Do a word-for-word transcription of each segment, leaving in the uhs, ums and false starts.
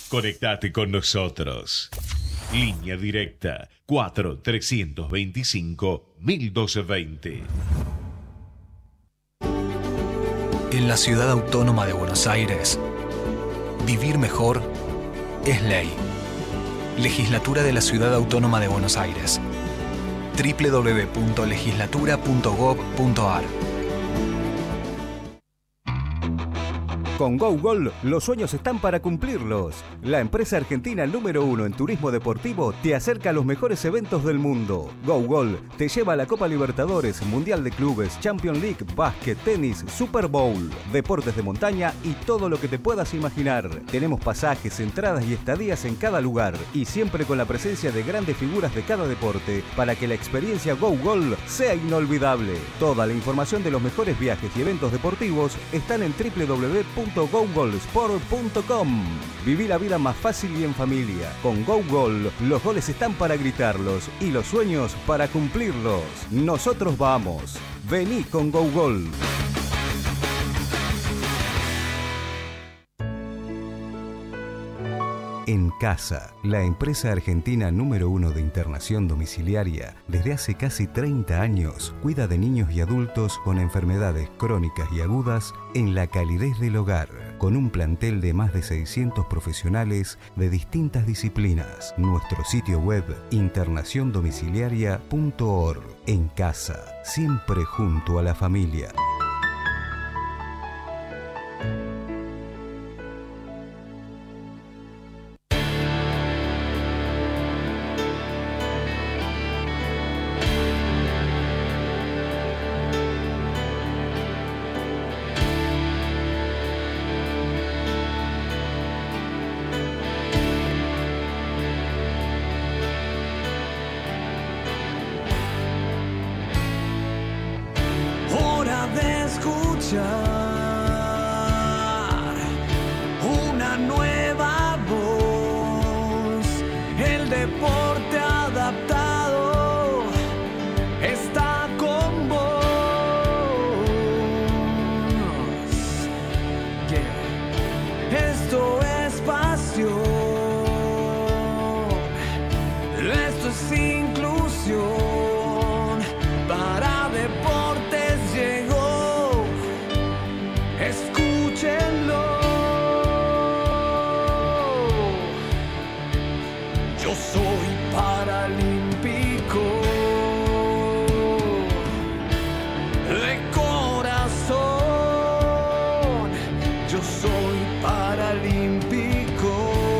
Conectate con nosotros. Línea directa cuatro trescientos veinticinco mil doscientos veinte. En la Ciudad Autónoma de Buenos Aires, vivir mejor es ley. Legislatura de la Ciudad Autónoma de Buenos Aires. doble u doble u doble u punto legislatura punto gob punto ar. Con GoGol, los sueños están para cumplirlos. La empresa argentina número uno en turismo deportivo te acerca a los mejores eventos del mundo. GoGol te lleva a la Copa Libertadores, Mundial de Clubes, Champions League, básquet, tenis, Super Bowl, deportes de montaña y todo lo que te puedas imaginar. Tenemos pasajes, entradas y estadías en cada lugar y siempre con la presencia de grandes figuras de cada deporte para que la experiencia GoGol sea inolvidable. Toda la información de los mejores viajes y eventos deportivos están en doble u doble u doble u punto gogolsport punto com. Viví la vida más fácil y en familia. Con GoGol, los goles están para gritarlos y los sueños para cumplirlos. Nosotros vamos. Vení con GoGol. En Casa, la empresa argentina número uno de internación domiciliaria, desde hace casi treinta años, cuida de niños y adultos con enfermedades crónicas y agudas en la calidez del hogar, con un plantel de más de seiscientos profesionales de distintas disciplinas. Nuestro sitio web, internación domiciliaria punto org. En Casa, siempre junto a la familia. Una nueva voz, el deporte adaptado está con vos. Yeah. Esto es pasión, esto es inclusión. Para Deportes llegó, escúchenlo. Yo soy paralímpico de corazón. Yo soy paralímpico.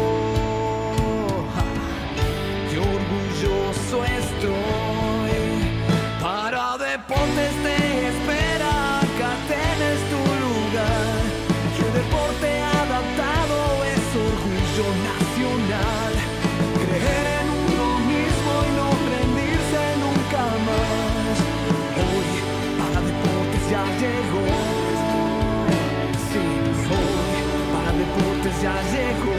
Qué orgulloso estoy. Para Deportes te espera, acá tenés tu lugar. Que el deporte adaptado es orgullo nacional. Creer en uno mismo y no rendirse nunca más. Hoy para Deportes ya llegó. Sí, hoy para Deportes ya llegó.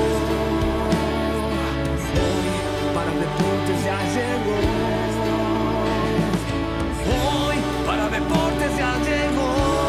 Hoy para Deportes ya llegó. Hoy para Deportes ya llegó.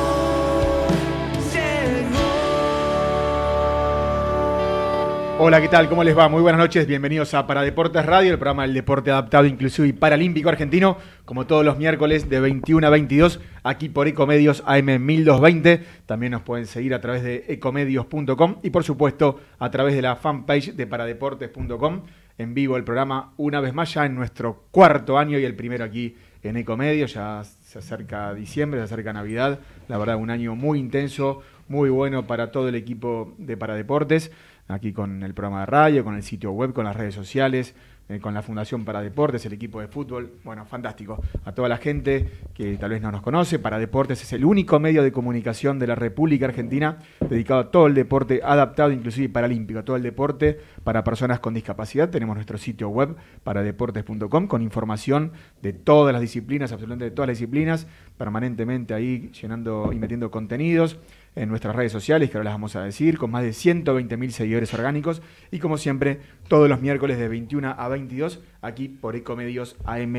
Hola, ¿qué tal? ¿Cómo les va? Muy buenas noches, bienvenidos a Para Deportes Radio, el programa del deporte adaptado, inclusivo y paralímpico argentino, como todos los miércoles de veintiuno a veintidós, aquí por Ecomedios A M mil doscientos veinte. También nos pueden seguir a través de ecomedios punto com y, por supuesto, a través de la fanpage de paradeportes punto com. En vivo el programa, una vez más, ya en nuestro cuarto año y el primero aquí en Ecomedios. Ya se acerca diciembre, se acerca Navidad. La verdad, un año muy intenso, muy bueno para todo el equipo de Paradeportes. Aquí con el programa de radio, con el sitio web, con las redes sociales, eh, con la Fundación Paradeportes, el equipo de fútbol. Bueno, fantástico. A toda la gente que tal vez no nos conoce, Paradeportes es el único medio de comunicación de la República Argentina dedicado a todo el deporte adaptado, inclusive paralímpico, a todo el deporte para personas con discapacidad. Tenemos nuestro sitio web, paradeportes punto com, con información de todas las disciplinas, absolutamente de todas las disciplinas, permanentemente ahí llenando y metiendo contenidos en nuestras redes sociales, que ahora las vamos a decir, con más de ciento veinte mil seguidores orgánicos, y como siempre, todos los miércoles de veintiuno a veintidós, aquí por Ecomedios A M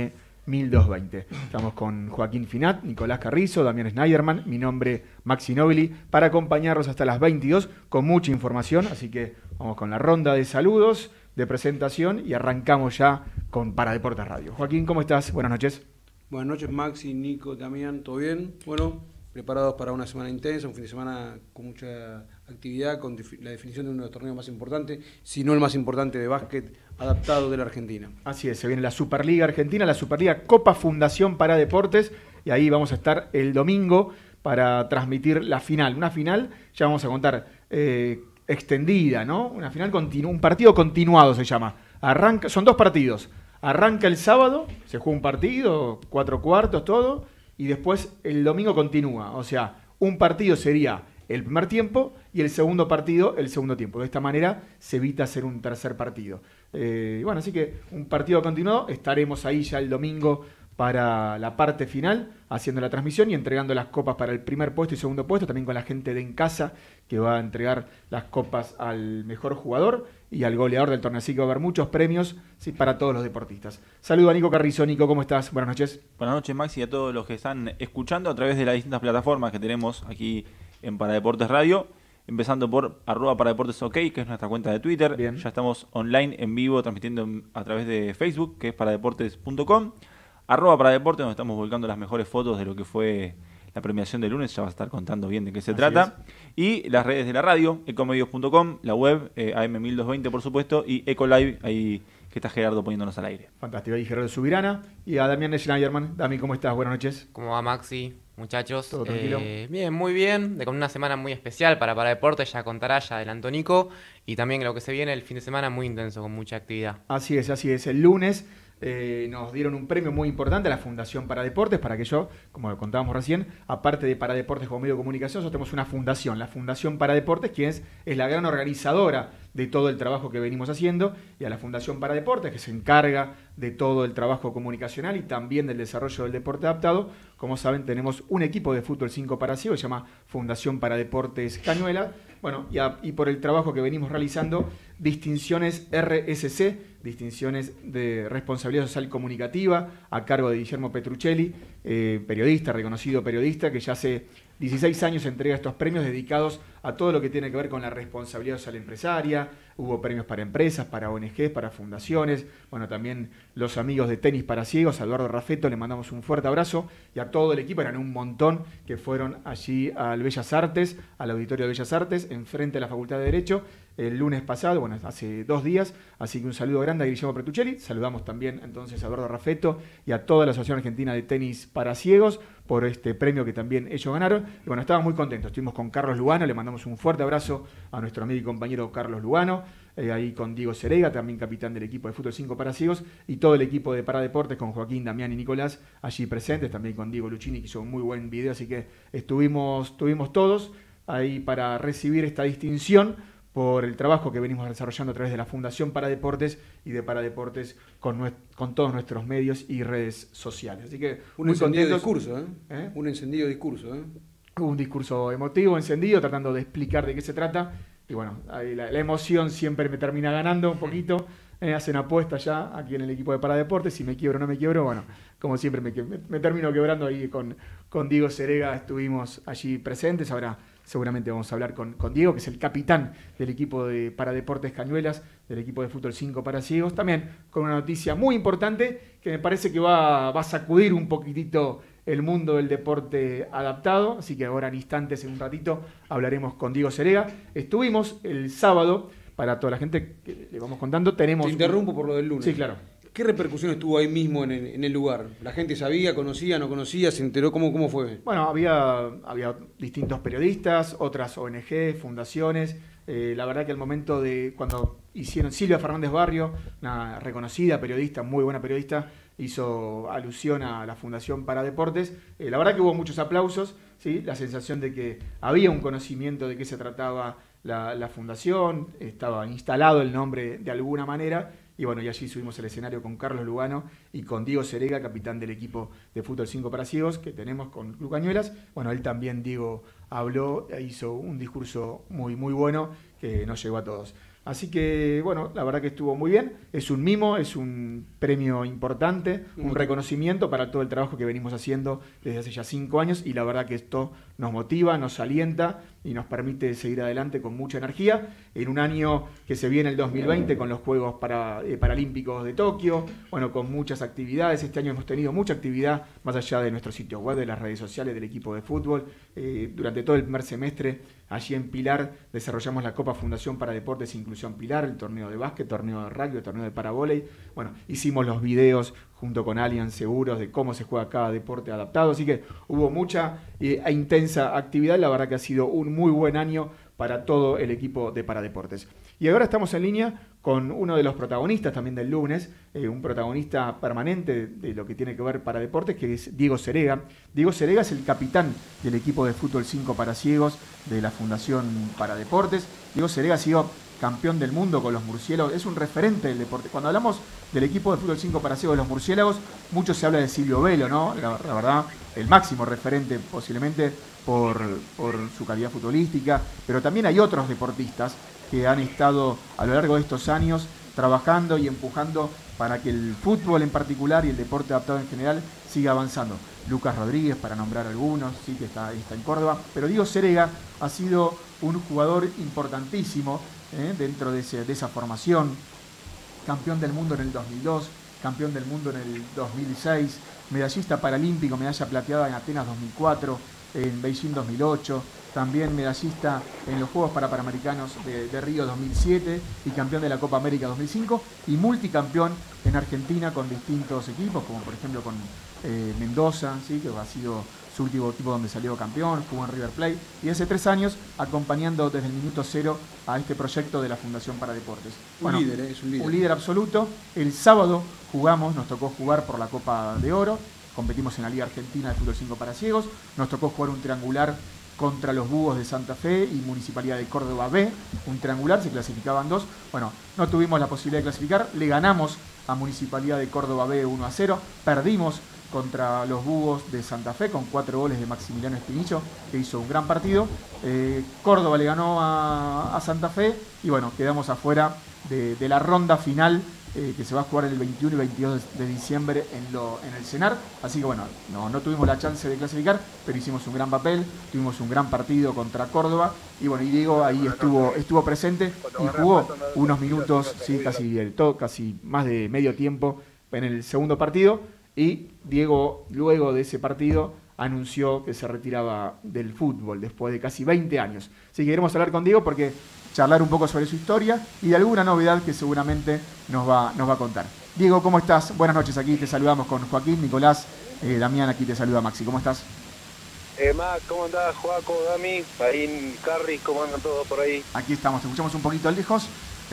mil doscientos veinte. Estamos con Joaquín Finat, Nicolás Carrizo, Damián Schneiderman, mi nombre Maxi Nobili, para acompañarlos hasta las veintidós con mucha información, así que vamos con la ronda de saludos, de presentación y arrancamos ya con Para Deportes Radio. Joaquín, ¿cómo estás? Buenas noches. Buenas noches, Maxi, Nico, Damián, ¿todo bien? Bueno, preparados para una semana intensa, un fin de semana con mucha actividad, con la definición de uno de los torneos más importantes, si no el más importante de básquet adaptado de la Argentina. Así es, se viene la Superliga Argentina, la Superliga Copa Fundación para Deportes, y ahí vamos a estar el domingo para transmitir la final. Una final, ya vamos a contar, eh, extendida, ¿no? Una final continua, un partido continuado se llama. Arranca, son dos partidos. Arranca el sábado, se juega un partido, cuatro cuartos, todo, y después el domingo continúa. O sea, un partido sería el primer tiempo y el segundo partido el segundo tiempo. De esta manera se evita hacer un tercer partido. Eh, bueno, así que un partido continuado, estaremos ahí ya el domingo para la parte final, haciendo la transmisión y entregando las copas para el primer puesto y segundo puesto, también con la gente de En Casa, que va a entregar las copas al mejor jugador y al goleador del torneo. Así que va a haber muchos premios, sí, para todos los deportistas. Saludo a Nico Carrizo. Nico, ¿cómo estás? Buenas noches. Buenas noches, Maxi, y a todos los que están escuchando a través de las distintas plataformas que tenemos aquí en Para Deportes Radio, empezando por arroba Para Deportes OK, que es nuestra cuenta de Twitter. Bien. Ya estamos online, en vivo, transmitiendo a través de Facebook, que es paradeportes punto com. Arroba Para Deportes, donde estamos publicando las mejores fotos de lo que fue la premiación del lunes. Ya va a estar contando bien de qué se Así trata. Es. Y las redes de la radio, ecomedios punto com, la web, eh, A M mil doscientos veinte, por supuesto, y Ecolive, ahí que está Gerardo poniéndonos al aire. Fantástico. Ahí Gerardo Subirana y a Damián Schneiderman. Dami, ¿cómo estás? Buenas noches. ¿Cómo va, Maxi? Muchachos. ¿Todo tranquilo? Eh, bien, muy bien. De, con una semana muy especial para Para Deportes, ya contará, ya adelantó Nico. Y también lo que se viene el fin de semana muy intenso, con mucha actividad. Así es, así es. El lunes eh, nos dieron un premio muy importante a la Fundación Para Deportes, para que yo, como contábamos recién, aparte de Para Deportes como medio de comunicación, nosotros tenemos una fundación, la Fundación Para Deportes, quien es, es la gran organizadora de todo el trabajo que venimos haciendo, y a la Fundación Para Deportes, que se encarga de todo el trabajo comunicacional y también del desarrollo del deporte adaptado. Como saben, tenemos un equipo de fútbol cinco para ciegos, se llama Fundación Para Deportes Cañuelas. Bueno, y, a, y por el trabajo que venimos realizando, distinciones R S C, distinciones de responsabilidad social comunicativa, a cargo de Guillermo Petruccelli, eh, periodista, reconocido periodista, que ya hace dieciséis años entrega estos premios dedicados a todo lo que tiene que ver con la responsabilidad social empresaria. Hubo premios para empresas, para O N Ges, para fundaciones. Bueno, también los amigos de Tenis para Ciegos, a Eduardo Raffetto, le mandamos un fuerte abrazo, y a todo el equipo, eran un montón, que fueron allí al Bellas Artes, al Auditorio de Bellas Artes, enfrente de la Facultad de Derecho, el lunes pasado, bueno, hace dos días. Así que un saludo grande a Guillermo Petruccelli. Saludamos también entonces a Eduardo Raffetto y a toda la Asociación Argentina de Tenis para Ciegos por este premio que también ellos ganaron. Y bueno, estábamos muy contentos. Estuvimos con Carlos Lugano, le mandamos un fuerte abrazo a nuestro amigo y compañero Carlos Lugano, eh, ahí con Diego Cerega, también capitán del equipo de fútbol cinco para ciegos, y todo el equipo de Para Deportes con Joaquín, Damián y Nicolás allí presentes, también con Diego Luchini, que hizo un muy buen video. Así que estuvimos, estuvimos todos ahí para recibir esta distinción por el trabajo que venimos desarrollando a través de la Fundación Para Deportes y de Para Deportes con, nuestro, con todos nuestros medios y redes sociales. Así que un muy encendido contentos. discurso, ¿eh? ¿Eh? Un encendido discurso, ¿eh? Un discurso emotivo, encendido, tratando de explicar de qué se trata. Y bueno, ahí la, la emoción siempre me termina ganando un poquito. Eh, hacen apuestas ya aquí en el equipo de Para Deportes. Si me quiebro o no me quiebro, bueno, como siempre me, me, me termino quebrando. Ahí con, con Diego Cerega estuvimos allí presentes. Ahora seguramente vamos a hablar con, con Diego, que es el capitán del equipo de Para Deportes Cañuelas, del equipo de fútbol cinco para ciegos. También con una noticia muy importante que me parece que va, va a sacudir un poquitito el mundo del deporte adaptado. Así que ahora en instantes, en un ratito, hablaremos con Diego Cerega. Estuvimos el sábado, para toda la gente que le vamos contando, tenemos... Te interrumpo por lo del lunes. Sí, claro. ¿Qué repercusiones tuvo ahí mismo en el, en el lugar? ¿La gente sabía, conocía, no conocía, se enteró? ¿Cómo, cómo fue? Bueno, había, había distintos periodistas, otras O N G, fundaciones. Eh, la verdad que al momento de cuando hicieron Silvia Fernández Barrio, una reconocida periodista, muy buena periodista, hizo alusión a la Fundación Para Deportes. Eh, la verdad que hubo muchos aplausos, ¿sí? La sensación de que había un conocimiento de qué se trataba la, la fundación, estaba instalado el nombre de alguna manera. Y bueno, y allí subimos al escenario con Carlos Lugano y con Diego Cerega, capitán del equipo de fútbol cinco para ciegos que tenemos con Club Cañuelas. Bueno, él también, Diego, habló, hizo un discurso muy, muy bueno que nos llegó a todos. Así que, bueno, la verdad que estuvo muy bien. Es un mimo, es un premio importante, un reconocimiento para todo el trabajo que venimos haciendo desde hace ya cinco años y la verdad que esto nos motiva, nos alienta y nos permite seguir adelante con mucha energía en un año que se viene el dos mil veinte con los Juegos para, eh, Paralímpicos de Tokio, bueno, con muchas actividades. Este año hemos tenido mucha actividad más allá de nuestro sitio web, de las redes sociales, del equipo de fútbol. Eh, durante todo el primer semestre, allí en Pilar, desarrollamos la Copa Fundación para Deportes e Inclusión Pilar, el torneo de básquet, torneo de rugby, el torneo de paravóley. Bueno, hicimos los videos junto con Allianz Seguros de cómo se juega cada deporte adaptado, así que hubo mucha eh, e intensa actividad. La verdad que ha sido un muy buen año para todo el equipo de Paradeportes. Y ahora estamos en línea con uno de los protagonistas también del lunes, eh, un protagonista permanente de lo que tiene que ver Paradeportes, que es Diego Serega. Diego Serega es el capitán del equipo de fútbol cinco para ciegos de la Fundación Paradeportes. Diego Serega ha sido campeón del mundo con los murciélagos, es un referente del deporte. Cuando hablamos del equipo de fútbol cinco para ciegos de los murciélagos, mucho se habla de Silvio Velo, ¿no? La, la verdad, el máximo referente posiblemente por, por su calidad futbolística, pero también hay otros deportistas que han estado a lo largo de estos años trabajando y empujando para que el fútbol en particular y el deporte adaptado en general siga avanzando. Lucas Rodríguez, para nombrar algunos, sí, que está, está en Córdoba, pero Diego Serega ha sido un jugador importantísimo ¿eh? dentro de, ese, de esa formación, campeón del mundo en el dos mil dos, campeón del mundo en el dos mil seis, medallista paralímpico, medalla plateada en Atenas dos mil cuatro, en Beijing dos mil ocho, también medallista en los Juegos Parapanamericanos de, de Río dos mil siete y campeón de la Copa América dos mil cinco y multicampeón en Argentina con distintos equipos, como por ejemplo con eh, Mendoza, ¿sí? que ha sido su último equipo donde salió campeón, jugó en River Plate, y hace tres años acompañando desde el minuto cero a este proyecto de la Fundación Paradeportes. Bueno, un líder, ¿eh? es un líder. Un líder absoluto. El sábado jugamos, nos tocó jugar por la Copa de Oro, competimos en la Liga Argentina de Fútbol cinco para ciegos, nos tocó jugar un triangular contra los Búhos de Santa Fe y Municipalidad de Córdoba B, un triangular, se clasificaban dos. Bueno, no tuvimos la posibilidad de clasificar, le ganamos a Municipalidad de Córdoba B uno a cero, perdimos contra los Búhos de Santa Fe con cuatro goles de Maximiliano Espinillo, que hizo un gran partido. Eh, Córdoba le ganó a, a Santa Fe y bueno, quedamos afuera de, de la ronda final eh, que se va a jugar el veintiuno y veintidós de, de diciembre en, lo, en el CENAR. Así que bueno, no, no tuvimos la chance de clasificar, pero hicimos un gran papel, tuvimos un gran partido contra Córdoba y bueno, y Diego ahí estuvo, estuvo presente y jugó unos minutos, sí, casi, el todo, casi más de medio tiempo en el segundo partido. Y Diego, luego de ese partido, anunció que se retiraba del fútbol después de casi veinte años. Así que queremos hablar con Diego porque charlar un poco sobre su historia y de alguna novedad que seguramente nos va, nos va a contar. Diego, ¿cómo estás? Buenas noches, aquí te saludamos con Joaquín, Nicolás, eh, Damián, aquí te saluda Maxi. ¿Cómo estás? Eh, Max, ¿cómo andás? Joaco, Dami, ahí Carri, ¿cómo andan todos por ahí? Aquí estamos, te escuchamos un poquito lejos.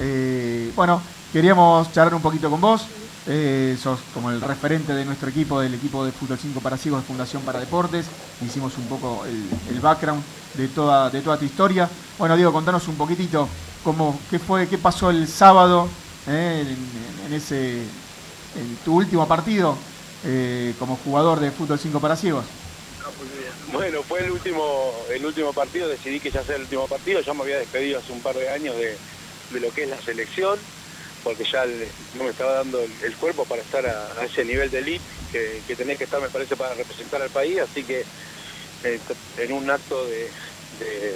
Eh, bueno, queríamos charlar un poquito con vos. Eh, sos como el referente de nuestro equipo, del equipo de Fútbol cinco para ciegos de Fundación Paradeportes. Hicimos un poco el, el background de toda, de toda tu historia. Bueno, Diego, contanos un poquitito cómo, qué fue, qué pasó el sábado eh, en, en ese en tu último partido eh, como jugador de Fútbol cinco para ciegos. Bueno, fue el último, el último partido, decidí que ya sea el último partido. Ya me había despedido hace un par de años de, de lo que es la selección, porque ya el, no me estaba dando el, el cuerpo para estar a, a ese nivel de elite que, que tenés que estar, me parece, para representar al país. Así que eh, en un acto de, de,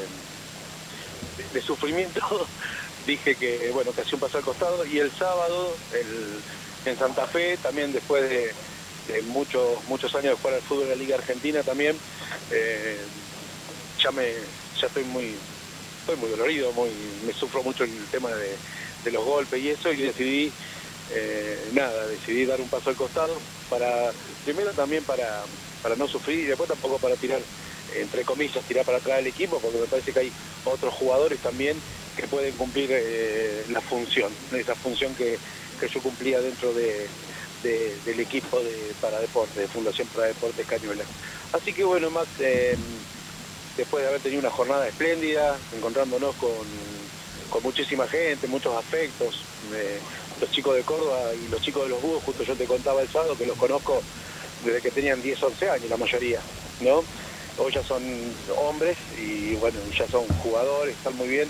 de, de sufrimiento dije que, bueno, que hacía un paso al costado. Y el sábado el, en Santa Fe, también después de, de muchos muchos años de jugar al fútbol de la Liga Argentina también, eh, ya me ya estoy muy estoy muy dolorido, muy me sufro mucho el tema de de los golpes y eso, y decidí eh, nada, decidí dar un paso al costado para, primero también para, para no sufrir y después tampoco para tirar, entre comillas, tirar para atrás el equipo, porque me parece que hay otros jugadores también que pueden cumplir eh, la función, esa función que, que yo cumplía dentro de, de, del equipo de Paradeportes, de Fundación Paradeportes Cañuelas. Así que bueno, más eh, después de haber tenido una jornada espléndida, encontrándonos con con muchísima gente, muchos afectos, eh, los chicos de Córdoba y los chicos de los Búhos, justo yo te contaba el sábado que los conozco desde que tenían diez, once años, la mayoría, ¿no? Hoy ya son hombres y bueno, ya son jugadores, están muy bien,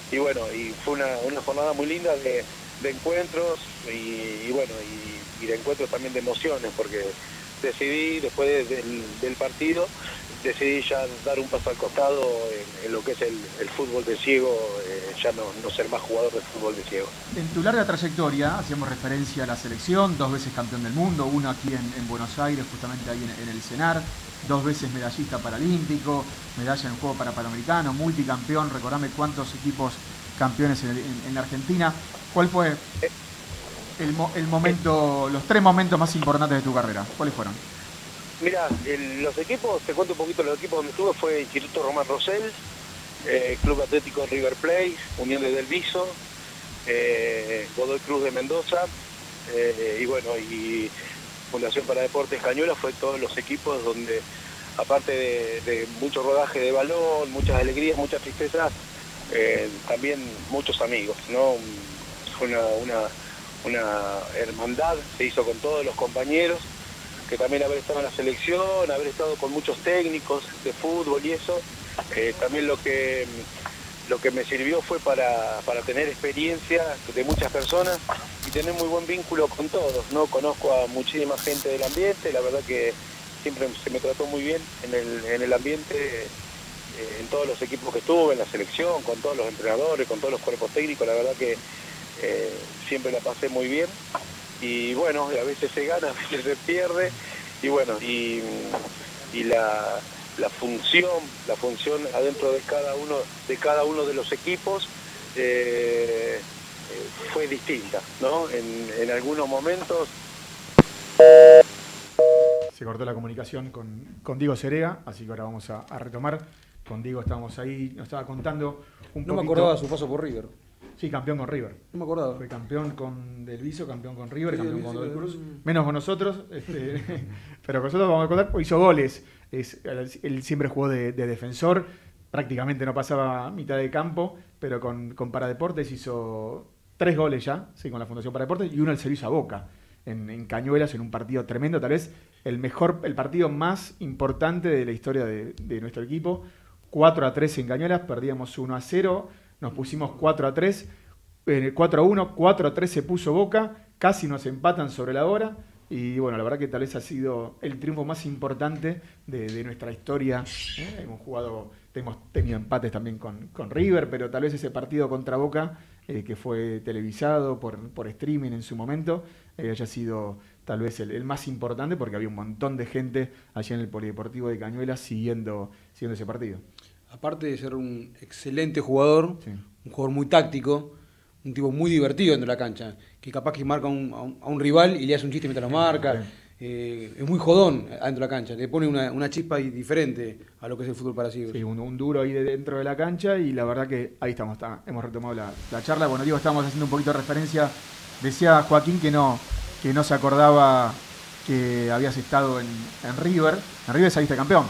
y bueno, y fue una, una jornada muy linda de, de encuentros y, y bueno, y, y de encuentros también de emociones, porque decidí después de, del, del partido, decidí ya dar un paso al costado en, en lo que es el, el fútbol de ciego, eh, ya no, no ser más jugador de fútbol de ciego. En tu larga trayectoria, hacíamos referencia a la selección, dos veces campeón del mundo, uno aquí en, en Buenos Aires, justamente ahí en, en el CENAR, dos veces medallista paralímpico, medalla en juego para Panamericano, multicampeón, recordame cuántos equipos campeones en, en, en la Argentina. ¿Cuál fue el, el momento, los tres momentos más importantes de tu carrera? ¿Cuáles fueron? Mira, los equipos, te cuento un poquito los equipos donde estuve, fue Instituto Román Rosell, eh, Club Atlético River Plate, Unión de Del Viso, eh, Godoy Cruz de Mendoza, eh, y bueno, y Fundación para Deportes Cañuelas, fue todos los equipos donde, aparte de, de mucho rodaje de balón, muchas alegrías, muchas tristezas, eh, también muchos amigos, ¿no? Fue una, una, una hermandad, se hizo con todos los compañeros, que también haber estado en la selección, haber estado con muchos técnicos de fútbol y eso, eh, también lo que lo que me sirvió fue para, para tener experiencia de muchas personas y tener muy buen vínculo con todos, ¿no? Conozco a muchísima gente del ambiente, la verdad que siempre se me trató muy bien en el, en el ambiente, eh, en todos los equipos que estuve, en la selección, con todos los entrenadores, con todos los cuerpos técnicos, la verdad que eh, siempre la pasé muy bien. Y bueno, a veces se gana, a veces se pierde, y bueno, y, y la, la función, la función adentro de cada uno, de cada uno de los equipos eh, fue distinta, ¿no? En, en algunos momentos. Se cortó la comunicación con, con Diego Cerega, así que ahora vamos a, a retomar. Con Diego estábamos ahí, nos estaba contando un poquito. No me acordaba de su paso por River. Sí, campeón con River. No me acordaba. Fue campeón con Del Viso, campeón con River, Sí, campeón con Godoy sí, Cruz. sí. Menos con nosotros, este, pero con nosotros vamos a contar, hizo goles. Es, él siempre jugó de, de defensor, prácticamente no pasaba mitad de campo, pero con, con Paradeportes hizo tres goles ya, sí, con la Fundación Paradeportes, y uno al servicio a Boca, en, en Cañuelas, en un partido tremendo, tal vez el mejor, el partido más importante de la historia de, de nuestro equipo. cuatro a tres en Cañuelas, perdíamos uno a cero, nos pusimos cuatro a tres, eh, cuatro a uno, cuatro a tres se puso Boca, casi nos empatan sobre la hora, y bueno, la verdad que tal vez ha sido el triunfo más importante de, de nuestra historia. ¿eh? Hemos jugado, hemos tenido empates también con, con River, pero tal vez ese partido contra Boca, eh, que fue televisado por, por streaming en su momento, eh, haya sido tal vez el, el más importante, porque había un montón de gente allá en el Polideportivo de Cañuelas siguiendo, siguiendo ese partido. Aparte de ser un excelente jugador, Sí. un jugador muy táctico, un tipo muy divertido dentro de la cancha, que capaz que marca un, a, un, a un rival y le hace un chiste mientras lo marca. Sí. Eh, es muy jodón adentro de la cancha, le pone una, una chispa diferente a lo que es el fútbol para ciegos. Sí, un, un duro ahí de dentro de la cancha, y la verdad que ahí estamos, está, hemos retomado la, la charla. Bueno, digo, estamos haciendo un poquito de referencia. Decía Joaquín que no, que no se acordaba que habías estado en, en River. En River saliste campeón.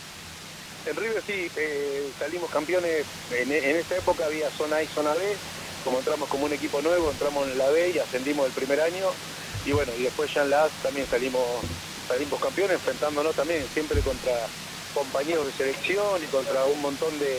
En River sí, eh, salimos campeones, en, en esa época había zona A y zona B, como entramos como un equipo nuevo, entramos en la B y ascendimos el primer año, y bueno, y después ya en la A también salimos, salimos campeones, enfrentándonos también siempre contra compañeros de selección y contra un montón de,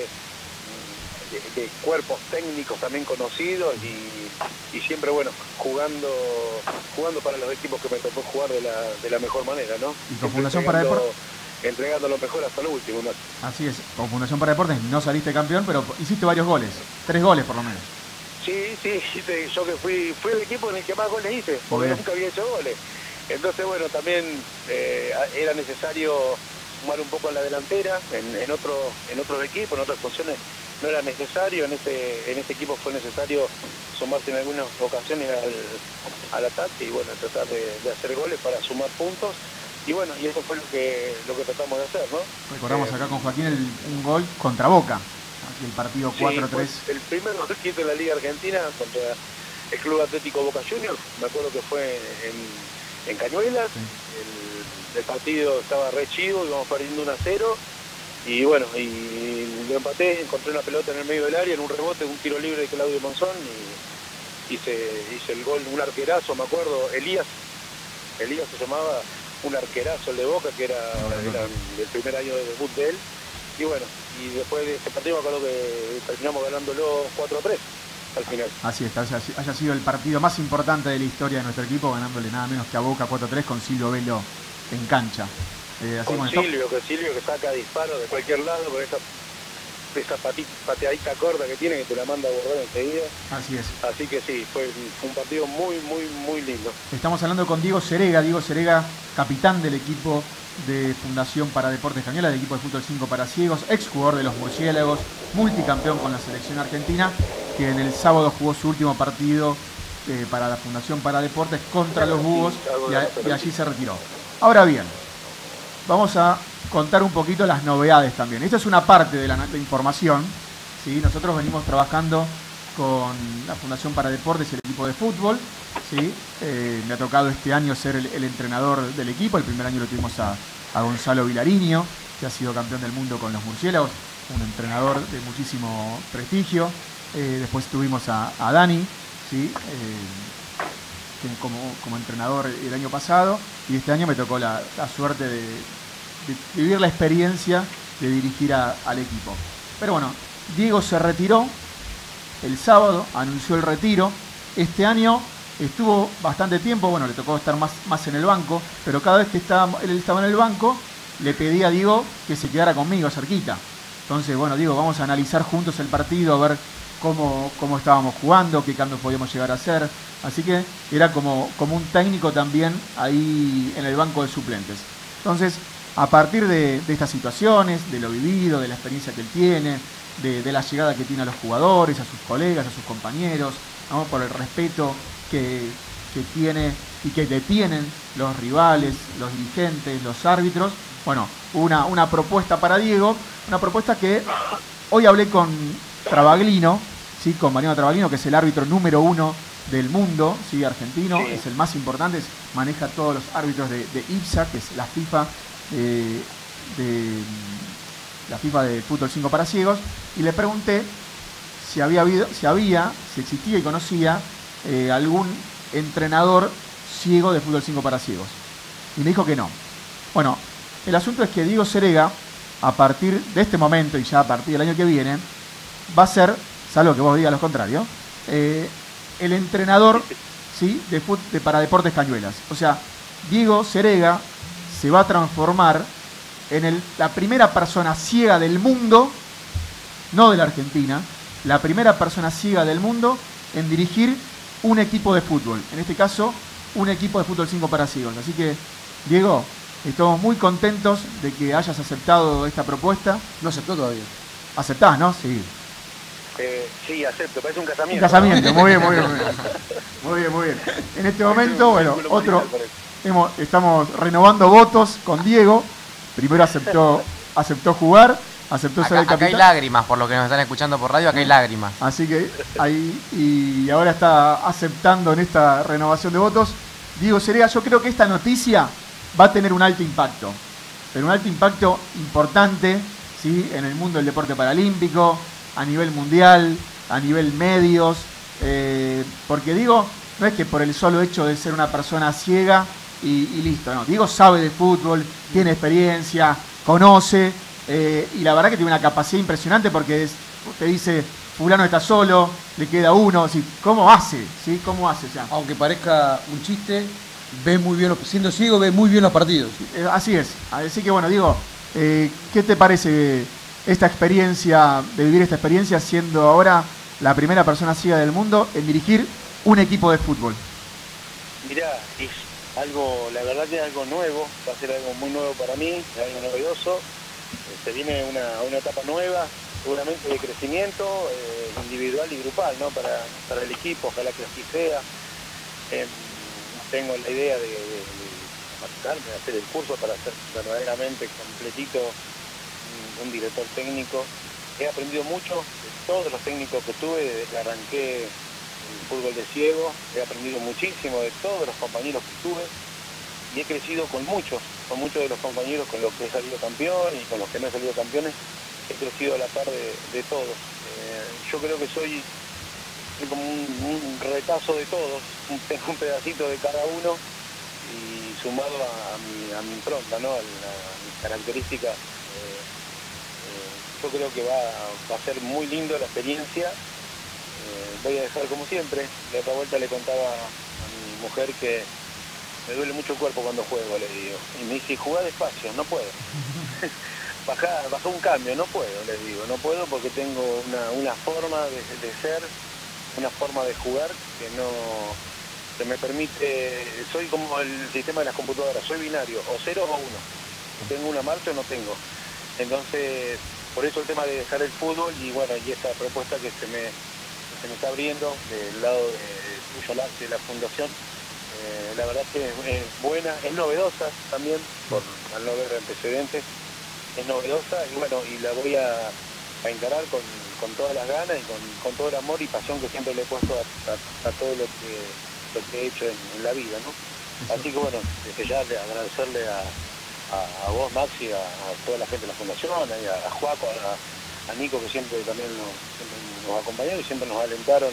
de, de cuerpos técnicos también conocidos, y, y siempre bueno, jugando jugando para los equipos que me tocó jugar de la, de la mejor manera, ¿no? Y con Siempre Fundación para entregando- Deportes. entregando lo mejor hasta lo último, ¿no? Así es, con Fundación para Deportes no saliste campeón, pero hiciste varios goles. Tres goles por lo menos. Sí, sí, hice- yo que fui fui el equipo en el que más goles hice, porque Bien. nunca había hecho goles. Entonces, bueno, también eh, era necesario sumar un poco en la delantera, en, en, otro, en otros equipos, en otras funciones no era necesario, en este, en este equipo fue necesario sumarse en algunas ocasiones al, al ataque y bueno, tratar de, de hacer goles para sumar puntos. Y bueno, y eso fue lo que, lo que tratamos de hacer, ¿no? Recordamos Eh, acá con Joaquín el, un gol contra Boca. Aquí el partido Sí, cuatro fue tres. el primer gol que hizo en la Liga Argentina contra el Club Atlético Boca Juniors, me acuerdo que fue en, en Cañuelas, Sí. el, el partido estaba re chido, íbamos perdiendo uno a cero, y bueno, y lo empaté, encontré una pelota en el medio del área, en un rebote, un tiro libre de Claudio Monzón, y hice, hice el gol, un arquerazo, me acuerdo, Elías, Elías se llamaba, un arquerazo el de Boca, que era, era el primer año de debut de él, y bueno, y después de ese partido me acuerdo que terminamos ganándolo cuatro a tres al final. Así es, haya, haya sido el partido más importante de la historia de nuestro equipo, ganándole nada menos que a Boca cuatro a tres con Silvio Velo en cancha. Eh, así con bueno, Silvio, que Silvio que saca disparos de cualquier lado con esa, esa patita, pateadita corta que tiene que te la manda a borrar enseguida. Así es. Así que sí, fue un partido muy, muy, muy lindo. Estamos hablando con Diego Serega, Diego Serega, capitán del equipo de Fundación para Deportes Cañuelas, del equipo de fútbol cinco para ciegos, ex jugador de los Murciélagos, multicampeón con la selección argentina, que en el sábado jugó su último partido eh, para la Fundación para Deportes contra los Búhos y, a, y allí se retiró. Ahora bien, vamos a contar un poquito las novedades también. Esta es una parte de la, la información, ¿sí? Nosotros venimos trabajando con la Fundación para Deportes y el equipo de fútbol, ¿sí? Eh, me ha tocado este año ser el, el entrenador del equipo. El primer año lo tuvimos a, a Gonzalo Vilariño, que ha sido campeón del mundo con los Murciélagos, un entrenador de muchísimo prestigio. Eh, después tuvimos a, a Dani, ¿sí? eh, que como, como entrenador el año pasado, y este año me tocó la, la suerte de, de vivir la experiencia de dirigir a, al equipo. Pero bueno, Diego se retiró el sábado, anunció el retiro. Este año estuvo bastante tiempo, bueno, le tocó estar más, más en el banco, pero cada vez que estaba, él estaba en el banco, le pedí a Diego que se quedara conmigo cerquita. Entonces, bueno, Diego, vamos a analizar juntos el partido, a ver cómo, cómo estábamos jugando, qué cambios podíamos llegar a hacer. Así que era como, como un técnico también ahí en el banco de suplentes. Entonces, a partir de, de estas situaciones, de lo vivido, de la experiencia que él tiene, de, de la llegada que tiene a los jugadores, a sus colegas, a sus compañeros, ¿no? Por el respeto que, que tiene y que le tienen los rivales, los dirigentes, los árbitros. Bueno, una, una propuesta para Diego, una propuesta que hoy hablé con Travaglino, ¿sí? Con Mariano Travaglino, que es el árbitro número uno del mundo, ¿sí? Argentino, sí. Es el más importante, es, maneja todos los árbitros de, de I P S A, que es la FIFA de, de la FIFA de fútbol cinco para ciegos, y le pregunté si había habido, si había, si existía y conocía eh, algún entrenador ciego de fútbol cinco para ciegos. Y me dijo que no. Bueno, el asunto es que Diego Serega, a partir de este momento y ya a partir del año que viene, va a ser, salvo que vos digas lo contrario, eh, el entrenador, ¿sí? de, fut, de para Deportes Cañuelas. O sea, Diego Serega se va a transformar en el, la primera persona ciega del mundo, no de la Argentina, la primera persona ciega del mundo en dirigir un equipo de fútbol. En este caso, un equipo de fútbol cinco para ciegos. Así que, Diego, estamos muy contentos de que hayas aceptado esta propuesta. No aceptó todavía. ¿Aceptás, no? Sí. Eh, sí, acepto, parece un casamiento. Un casamiento, muy bien, muy bien, muy bien. Muy bien, muy bien. En este momento, bueno, otro, hemos, estamos renovando votos con Diego. Primero aceptó, aceptó jugar, aceptó ser acá, el capitán. acá hay lágrimas, por lo que nos están escuchando por radio, acá hay lágrimas. Así que ahí, y ahora está aceptando en esta renovación de votos. Diego Serega, yo creo que esta noticia va a tener un alto impacto, pero un alto impacto importante, ¿sí? En el mundo del deporte paralímpico, a nivel mundial, a nivel medios, eh, porque digo, no es que por el solo hecho de ser una persona ciega y, y listo, no, Diego sabe de fútbol, tiene experiencia, conoce, eh, y la verdad que tiene una capacidad impresionante porque es, te dice, fulano está solo, le queda uno, ¿sí? ¿Cómo hace? ¿Sí? ¿Cómo hace? O sea, aunque parezca un chiste, ve muy bien, los, siendo ciego, ve muy bien los partidos. Eh, así es, así que bueno, Diego, eh, ¿qué te parece esta experiencia, de vivir esta experiencia siendo ahora la primera persona ciega del mundo en dirigir un equipo de fútbol? Mirá, es algo, la verdad que es algo nuevo, va a ser algo muy nuevo para mí, es algo novedoso, se viene una, una etapa nueva, seguramente de crecimiento eh, individual y grupal, ¿no? Para, para el equipo, ojalá que así sea. Eh, tengo la idea de, de, de capacitarme, de hacer el curso para ser verdaderamente completito un director técnico. He aprendido mucho de todos los técnicos que tuve desde que arranqué el fútbol de ciego. He aprendido muchísimo de todos los compañeros que tuve y he crecido con muchos, con muchos de los compañeros con los que he salido campeón y con los que no he salido campeones. He crecido a la par de, de todos. Eh, yo creo que soy como un, un retazo de todos, un, un pedacito de cada uno y sumado a, a, mi, a mi impronta, ¿no? a, la, a mis características yo creo que va, va a ser muy lindo la experiencia. Eh, voy a dejar como siempre. De otra vuelta le contaba a mi mujer que me duele mucho el cuerpo cuando juego, le digo. Y me dice, jugá despacio, no puedo. Bajá, bajá un cambio, no puedo, les digo. No puedo porque tengo una, una forma de, de ser, una forma de jugar que no que me permite, soy como el sistema de las computadoras, soy binario, o cero o uno. Tengo una marcha o no tengo. Entonces, por eso el tema de dejar el fútbol y bueno, y esta propuesta que se me, que se me está abriendo del lado de Tuyo Lácteo, de la fundación, eh, la verdad es que es, es buena, es novedosa también, por al no ver antecedentes, es novedosa y bueno, y la voy a, a encarar con, con todas las ganas y con, con todo el amor y pasión que siempre le he puesto a, a, a todo lo que, lo que he hecho en, en la vida, ¿no? Así que bueno, desde ya de agradecerle a, a, a vos, Maxi, a, a toda la gente de la fundación, a, a Juaco, a, a Nico, que siempre también nos, siempre nos acompañaron y siempre nos alentaron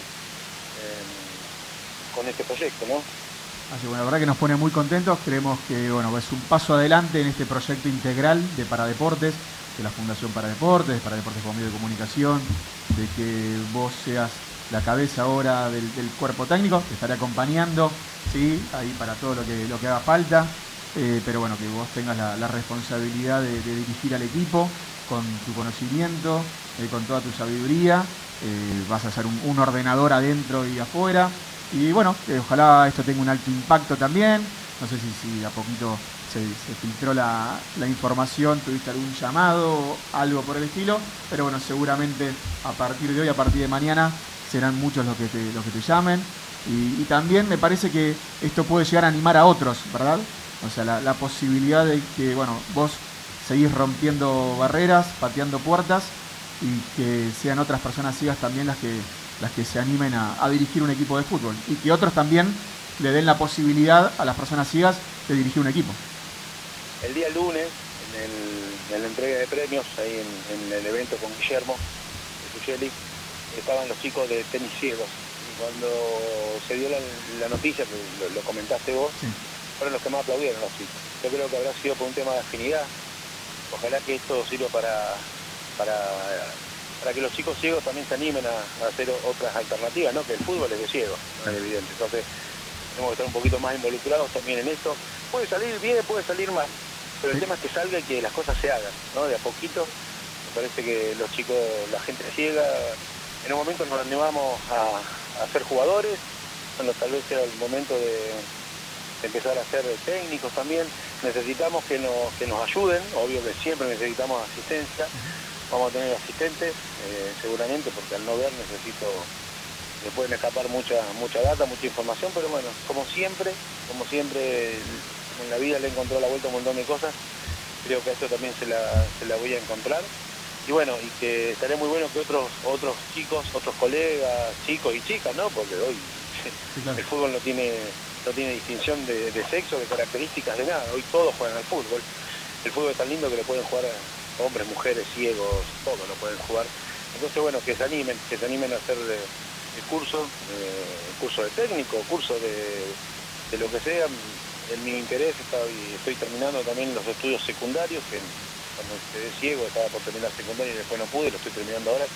eh, con este proyecto, ¿no? Así bueno, la verdad que nos pone muy contentos, creemos que bueno, es un paso adelante en este proyecto integral de Paradeportes, de la Fundación Paradeportes, de Paradeportes como medio de comunicación, de que vos seas la cabeza ahora del, del cuerpo técnico, te estaré acompañando, ¿sí? Ahí para todo lo que, lo que haga falta, eh, pero bueno, que vos tengas la, la responsabilidad de, de dirigir al equipo con tu conocimiento, eh, con toda tu sabiduría, eh, vas a ser un, un ordenador adentro y afuera. Y bueno, eh, ojalá esto tenga un alto impacto también. No sé si, si a poquito se, se filtró la, la información, tuviste algún llamado, algo por el estilo. Pero bueno, seguramente a partir de hoy, a partir de mañana, serán muchos los que te, los que te llamen. Y, y también me parece que esto puede llegar a animar a otros, ¿verdad? O sea, la, la posibilidad de que, bueno, vos seguís rompiendo barreras, pateando puertas y que sean otras personas ciegas también las que... las que se animen a, a dirigir un equipo de fútbol y que otros también le den la posibilidad a las personas ciegas de dirigir un equipo. El día lunes, en, el, en la entrega de premios, ahí en, en el evento con Guillermo de Fugelli, estaban los chicos de tenis ciegos. Y cuando se dio la, la noticia, que lo, lo comentaste vos, sí, fueron los que más aplaudieron los chicos. Yo creo que habrá sido por un tema de afinidad. Ojalá que esto sirva para... para para que los chicos ciegos también se animen a, a hacer otras alternativas, ¿no? Que el fútbol es de ciegos, no es evidente. Entonces, tenemos que estar un poquito más involucrados también en esto. Puede salir bien, puede salir mal, pero el tema es que salga y que las cosas se hagan, ¿no? De a poquito. Me parece que los chicos, la gente ciega, en un momento nos animamos a, a ser jugadores, cuando tal vez era el momento de, de empezar a ser técnicos también. Necesitamos que nos, que nos ayuden, obvio que siempre necesitamos asistencia. Vamos a tener asistentes, eh, seguramente, porque al no ver necesito, me pueden escapar mucha mucha data, mucha información, pero bueno, como siempre, como siempre en la vida le he encontrado la vuelta a un montón de cosas, creo que a esto también se la, se la voy a encontrar. Y bueno, y que estaría muy bueno que otros otros chicos, otros colegas, chicos y chicas, ¿no? Porque hoy sí, claro, el fútbol no tiene no tiene distinción de, de sexo, de características, de nada. Hoy todos juegan al fútbol. El fútbol es tan lindo que le pueden jugar a hombres, mujeres, ciegos, todos lo pueden jugar. Entonces, bueno, que se animen, que se animen a hacer el, el curso, eh, el curso de técnico, curso de, de lo que sea. En mi interés estoy, estoy terminando también los estudios secundarios, que cuando quedé ciego estaba por terminar secundario y después no pude, lo estoy terminando ahora.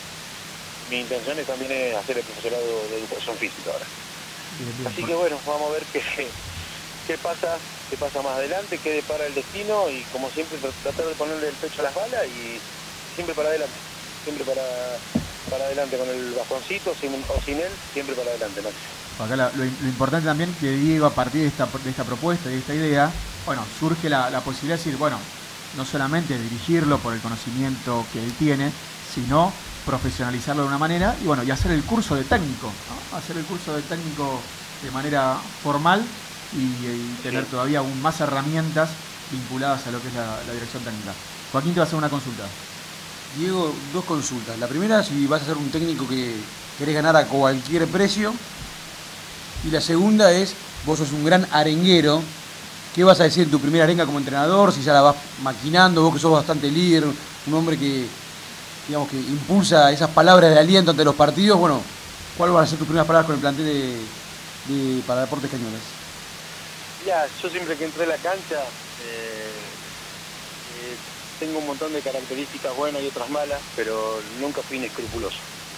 Mi intención es también es hacer el profesorado de educación física ahora. Bien, bien. Así que bueno, vamos a ver qué, qué pasa. qué pasa más adelante, qué depara el destino y como siempre tratar de ponerle el pecho a las balas y siempre para adelante, siempre para, para adelante con el bastoncito sin, o sin él, siempre para adelante, Maxi. Acá la, lo, lo importante también que Diego, a partir de esta, de esta propuesta y de esta idea, bueno, surge la, la posibilidad de decir, bueno, no solamente dirigirlo por el conocimiento que él tiene, sino profesionalizarlo de una manera y bueno, y hacer el curso de técnico, ¿no? Hacer el curso de técnico de manera formal y, y tener sí, todavía aún más herramientas vinculadas a lo que es la, la dirección técnica. Joaquín te va a hacer una consulta. Diego, dos consultas. La primera, si vas a ser un técnico que querés ganar a cualquier precio. Y la segunda es, vos sos un gran arenguero. ¿Qué vas a decir en tu primera arenga como entrenador? Si ya la vas maquinando, vos que sos bastante líder, un hombre que, digamos, que impulsa esas palabras de aliento ante los partidos. Bueno, ¿cuáles van a ser tus primeras palabras con el plantel de, de Paradeportes Cañuelas? Ya, yo siempre que entré a la cancha, eh, eh, tengo un montón de características buenas y otras malas, pero nunca fui inescrupuloso.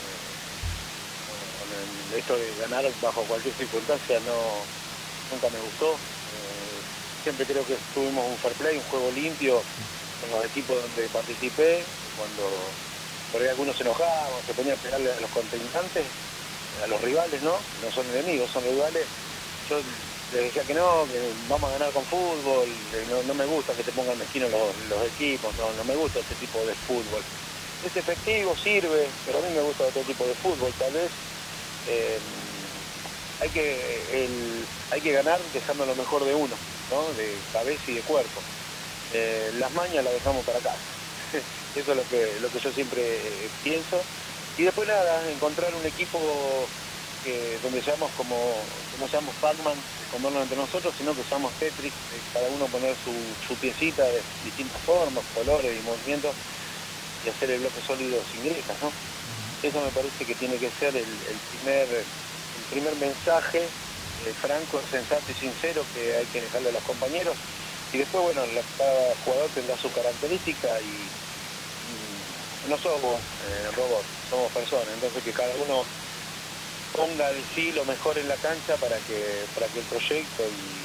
Eh, esto de ganar bajo cualquier circunstancia no, nunca me gustó. Eh, siempre creo que tuvimos un fair play, un juego limpio con los equipos donde participé. Cuando por ahí algunos se enojaban, se ponían a pegarle a los contrincantes, a los rivales, ¿no? No son enemigos, son rivales. Yo les decía que no, que vamos a ganar con fútbol, no, no me gusta que te pongan mezquinos los, los equipos, no, no me gusta este tipo de fútbol. Es efectivo, sirve, pero a mí me gusta otro tipo de fútbol, tal vez. Eh, hay que el, hay que ganar dejando lo mejor de uno, ¿no? De cabeza y de cuerpo. Eh, las mañas las dejamos para acá. Eso es lo que, lo que yo siempre pienso. Y después nada, encontrar un equipo que, donde seamos como, que no seamos Pac-Man, escondernos entre nosotros, sino que seamos Tetris, cada uno poner su, su piecita de distintas formas, colores y movimientos, y hacer el bloque sólido sin grietas, ¿no? Eso me parece que tiene que ser el, el primer el primer mensaje eh, franco, sensato y sincero que hay que dejarle a los compañeros. Y después, bueno, la, cada jugador tendrá su característica y, y no somos eh, robots, somos personas, entonces que cada uno ponga de sí lo mejor en la cancha para que para que el proyecto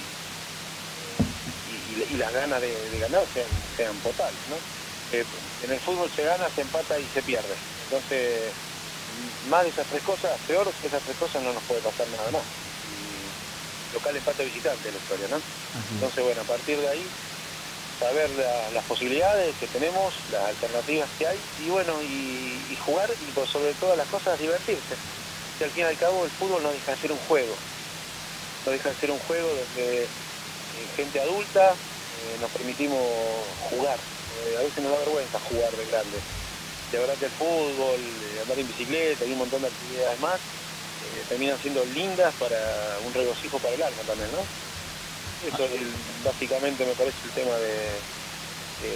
y, y, y las ganas de, de ganar sean, sean totales, ¿no? Eh, en el fútbol se gana, se empata y se pierde. Entonces, más de esas tres cosas, peor que esas tres cosas no nos puede pasar nada más. Y local, empate, visitante la historia, ¿no? Ajá. Entonces, bueno, a partir de ahí, saber la, las posibilidades que tenemos, las alternativas que hay, y bueno, y, y jugar, y por sobre todas las cosas, divertirse. Que al fin y al cabo el fútbol no deja de ser un juego. No deja de ser un juego donde eh, gente adulta eh, nos permitimos jugar. Eh, a veces nos da vergüenza jugar de grande. De verdad que el fútbol, eh, andar en bicicleta y un montón de actividades más, eh, terminan siendo lindas para un regocijo para el alma también, ¿no? Eso es el, básicamente me parece el tema de, de,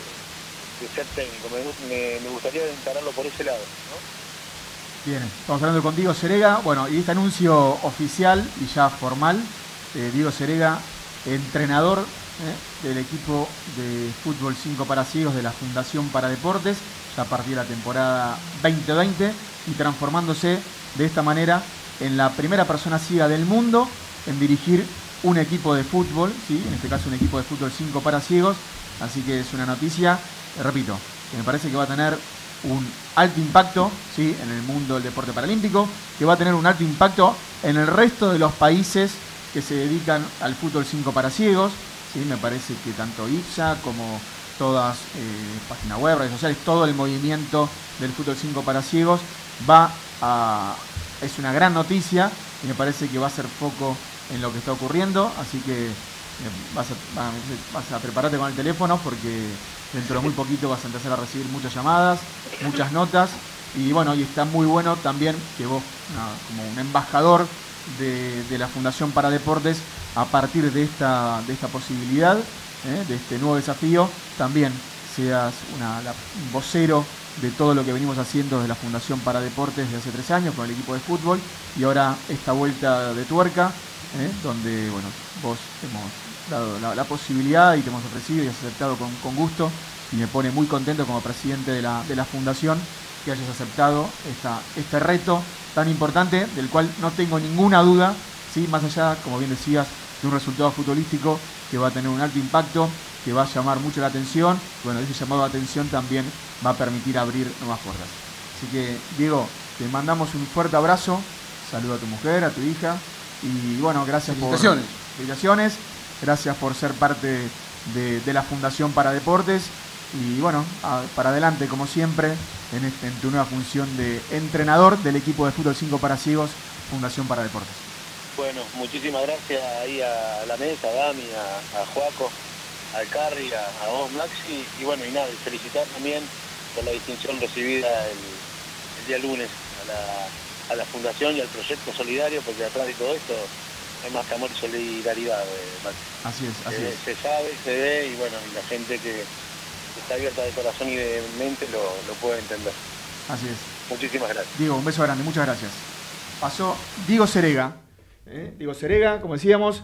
de ser técnico. Me, me, me gustaría encararlo por ese lado, ¿no? Bien, estamos hablando con Diego Serega. Bueno, y este anuncio oficial y ya formal, eh, Diego Serega, entrenador eh, del equipo de fútbol cinco para ciegos de la Fundación para Deportes, ya a partir de la temporada veinte veinte, y transformándose de esta manera en la primera persona ciega del mundo en dirigir un equipo de fútbol, ¿sí? En este caso un equipo de fútbol cinco para ciegos. Así que es una noticia, eh, repito, que me parece que va a tener un alto impacto, ¿sí? En el mundo del deporte paralímpico, que va a tener un alto impacto en el resto de los países que se dedican al fútbol cinco para ciegos, ¿sí? Me parece que tanto I P S A como todas eh, páginas web, redes sociales, todo el movimiento del fútbol cinco para ciegos va a... es una gran noticia y me parece que va a ser foco en lo que está ocurriendo, así que eh, vas, a, vas a prepararte con el teléfono porque dentro de muy poquito vas a empezar a recibir muchas llamadas, muchas notas, y bueno, y está muy bueno también que vos, no, como un embajador de, de la Fundación para Deportes, a partir de esta, de esta posibilidad, ¿eh? de este nuevo desafío, también seas una, la, un vocero de todo lo que venimos haciendo desde la Fundación para Deportes desde hace tres años con el equipo de fútbol, y ahora esta vuelta de tuerca, ¿eh? donde bueno, vos hemos dado la, la posibilidad y te hemos ofrecido y has aceptado con, con gusto, y me pone muy contento como presidente de la, de la Fundación que hayas aceptado esta, este reto tan importante, del cual no tengo ninguna duda, ¿sí? Más allá, como bien decías, de un resultado futbolístico que va a tener un alto impacto, que va a llamar mucho la atención. Bueno, ese llamado de atención también va a permitir abrir nuevas puertas. Así que, Diego, te mandamos un fuerte abrazo, saludo a tu mujer, a tu hija, y bueno, gracias por... Felicitaciones. Felicitaciones. Gracias por ser parte de, de la Fundación para Deportes y bueno, a, para adelante como siempre en, este, en tu nueva función de entrenador del equipo de fútbol cinco para ciegos, Fundación para Deportes. Bueno, muchísimas gracias ahí a la mesa, a Dami, a, a Joaco, al Carri, a, a vos, Maxi, y bueno, y nada, y felicitar también por la distinción recibida el, el día lunes a la, a la Fundación y al proyecto solidario, porque atrás de todo esto hay más que amor y solidaridad, eh, Maxi. Así es, así se, es. Se sabe, se ve, y bueno, y la gente que está abierta de corazón y de mente lo, lo puede entender. Así es. Muchísimas gracias. Diego, un beso grande, muchas gracias. Pasó Diego Serega, ¿eh? Diego Serega, como decíamos,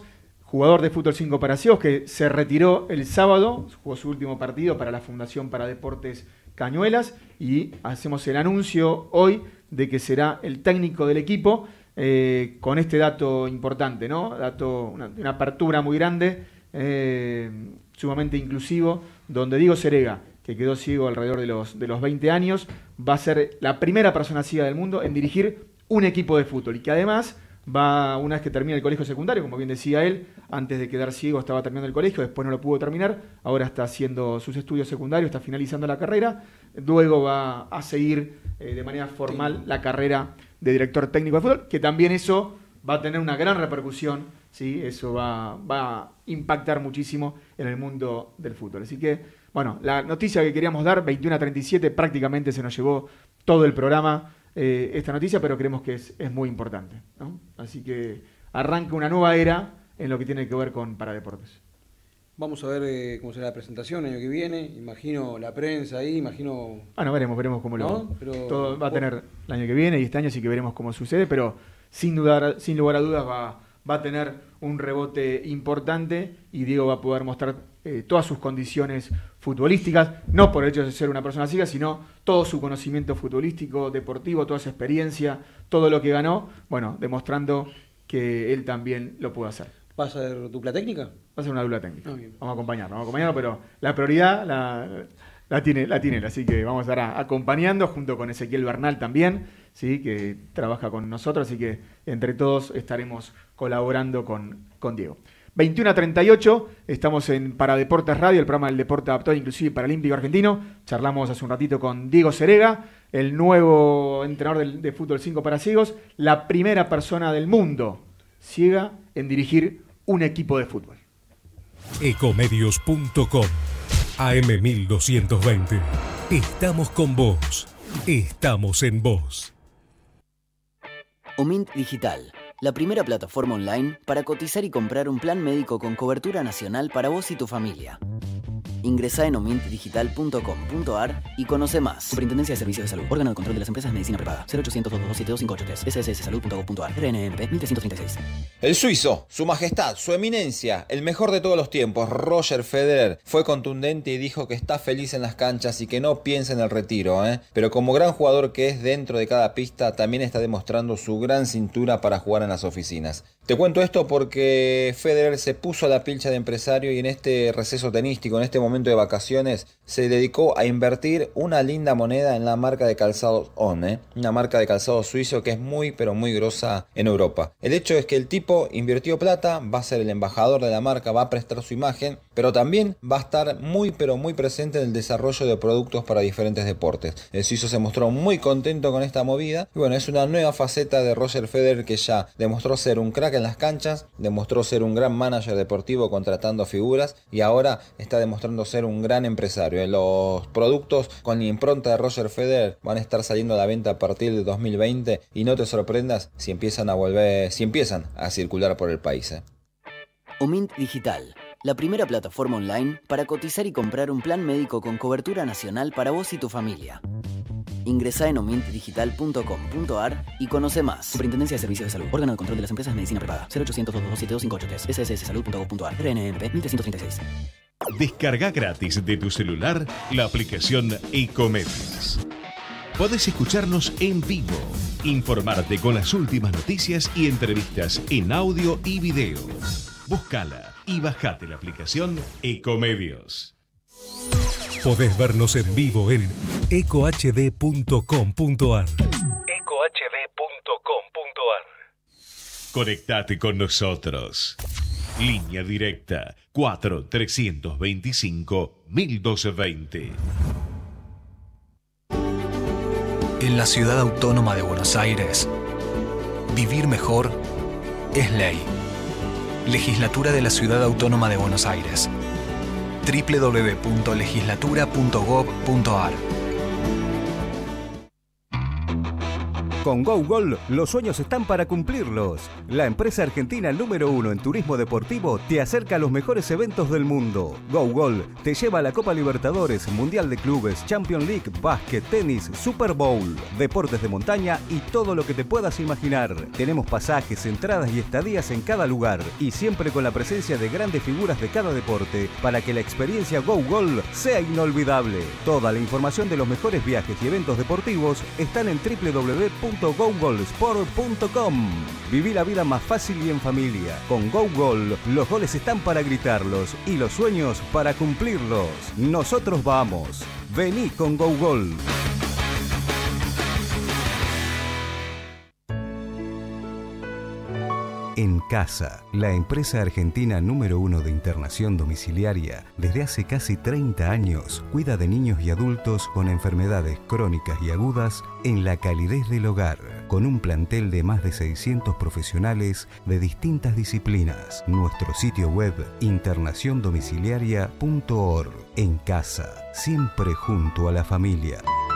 jugador de Fútbol cinco para Ciegos que se retiró el sábado, jugó su último partido para la Fundación para Deportes Cañuelas y hacemos el anuncio hoy de que será el técnico del equipo eh, con este dato importante, ¿no? Dato, una, una apertura muy grande, eh, sumamente inclusivo, donde Diego Serega, que quedó ciego alrededor de los, de los veinte años, va a ser la primera persona ciega del mundo en dirigir un equipo de fútbol y que además va, una vez que termina el colegio secundario, como bien decía él, antes de quedar ciego estaba terminando el colegio, después no lo pudo terminar, ahora está haciendo sus estudios secundarios, está finalizando la carrera, luego va a seguir eh, de manera formal sí. la carrera de director técnico de fútbol, que también eso va a tener una gran repercusión, ¿sí? Eso va, va a impactar muchísimo en el mundo del fútbol. Así que, bueno, la noticia que queríamos dar, veintiuno a treinta y siete, prácticamente se nos llevó todo el programa, Eh, esta noticia, pero creemos que es, es muy importante, ¿no? Así que arranca una nueva era en lo que tiene que ver con Paradeportes. Vamos a ver eh, cómo será la presentación el año que viene, imagino la prensa ahí, imagino... Bueno, veremos, veremos cómo ¿no? lo... Pero, todo va a tener el año que viene y este año sí que veremos cómo sucede, pero sin dudar, sin lugar a dudas va, va a tener un rebote importante y Diego va a poder mostrar eh, todas sus condiciones futbolísticas, no por el hecho de ser una persona ciega, sino todo su conocimiento futbolístico, deportivo, toda su experiencia, todo lo que ganó, bueno, demostrando que él también lo puede hacer. ¿Va a ser dupla técnica? Va a ser una dupla técnica. Ah, bien. Vamos a acompañarlo, vamos a acompañarlo, pero la prioridad la, la tiene, la tiene él, así que vamos a estar acompañando junto con Ezequiel Bernal también, ¿sí? Que trabaja con nosotros, así que entre todos estaremos colaborando con, con Diego. veintiuno a treinta y ocho, estamos en Paradeportes Radio, el programa del deporte adaptado inclusive y paralímpico argentino. Charlamos hace un ratito con Diego Serega, el nuevo entrenador de, de Fútbol cinco para Ciegos, la primera persona del mundo ciega en dirigir un equipo de fútbol. Ecomedios punto com, A M mil doscientos veinte. Estamos con vos. Estamos en vos. Omint Digital, la primera plataforma online para cotizar y comprar un plan médico con cobertura nacional para vos y tu familia. Ingresá en omint digital punto com punto a r y conoce más. Superintendencia de Servicios de Salud. Órgano de Control de las Empresas de Medicina Privada. cero ochocientos, dos dos siete, dos cinco ocho tres. s s s salud punto gov punto a r. R N M P mil trescientos treinta y seis. El suizo, su majestad, su eminencia, el mejor de todos los tiempos, Roger Federer, fue contundente y dijo que está feliz en las canchas y que no piensa en el retiro, ¿eh? Pero como gran jugador que es dentro de cada pista, también está demostrando su gran cintura para jugar en las oficinas. Te cuento esto porque Federer se puso a la pilcha de empresario y en este receso tenístico, en este momento de vacaciones, se dedicó a invertir una linda moneda en la marca de calzados On, ¿eh? Una marca de calzado suizo que es muy pero muy grosa en Europa. El hecho es que el tipo invirtió plata, va a ser el embajador de la marca, va a prestar su imagen, pero también va a estar muy pero muy presente en el desarrollo de productos para diferentes deportes. El suizo se mostró muy contento con esta movida y bueno, es una nueva faceta de Roger Federer que ya demostró ser un crack en las canchas, demostró ser un gran manager deportivo contratando figuras y ahora está demostrando ser un gran empresario. Los productos con la impronta de Roger Federer van a estar saliendo a la venta a partir de dos mil veinte y no te sorprendas si empiezan a volver, si empiezan a circular por el país, ¿eh? Omint Digital, la primera plataforma online para cotizar y comprar un plan médico con cobertura nacional para vos y tu familia. Ingresá en omint digital punto com punto a r y conoce más. Superintendencia de Servicios de Salud. Órgano de Control de las Empresas de Medicina Privada. cero ochocientos, dos dos siete, dos cinco ocho tres. s s s salud punto gov punto a r. R N M P mil trescientos treinta y seis. Descarga gratis de tu celular la aplicación Ecomedios. Podés escucharnos en vivo, informarte con las últimas noticias y entrevistas en audio y video. Búscala y bajate la aplicación Ecomedios. Podés vernos en vivo en eco h d punto com punto a r. eco h d punto com punto a r. Conectate con nosotros. Línea directa cuatro trescientos veinticinco, mil doscientos veinte. En la ciudad autónoma de Buenos Aires, vivir mejor es ley. Legislatura de la Ciudad Autónoma de Buenos Aires. doble u doble u doble u punto legislatura punto gov punto a r. Con GoGol, los sueños están para cumplirlos. La empresa argentina número uno en turismo deportivo te acerca a los mejores eventos del mundo. GoGol te lleva a la Copa Libertadores, Mundial de Clubes, Champions League, básquet, tenis, Super Bowl, deportes de montaña y todo lo que te puedas imaginar. Tenemos pasajes, entradas y estadías en cada lugar y siempre con la presencia de grandes figuras de cada deporte para que la experiencia GoGol sea inolvidable. Toda la información de los mejores viajes y eventos deportivos están en w w w punto go gol sport punto com. Viví la vida más fácil y en familia. Con GoGol, los goles están para gritarlos y los sueños para cumplirlos. Nosotros vamos. Vení con GoGol. En Casa, la empresa argentina número uno de internación domiciliaria, desde hace casi treinta años, cuida de niños y adultos con enfermedades crónicas y agudas en la calidez del hogar, con un plantel de más de seiscientos profesionales de distintas disciplinas. Nuestro sitio web, internación domiciliaria punto org. En Casa, siempre junto a la familia.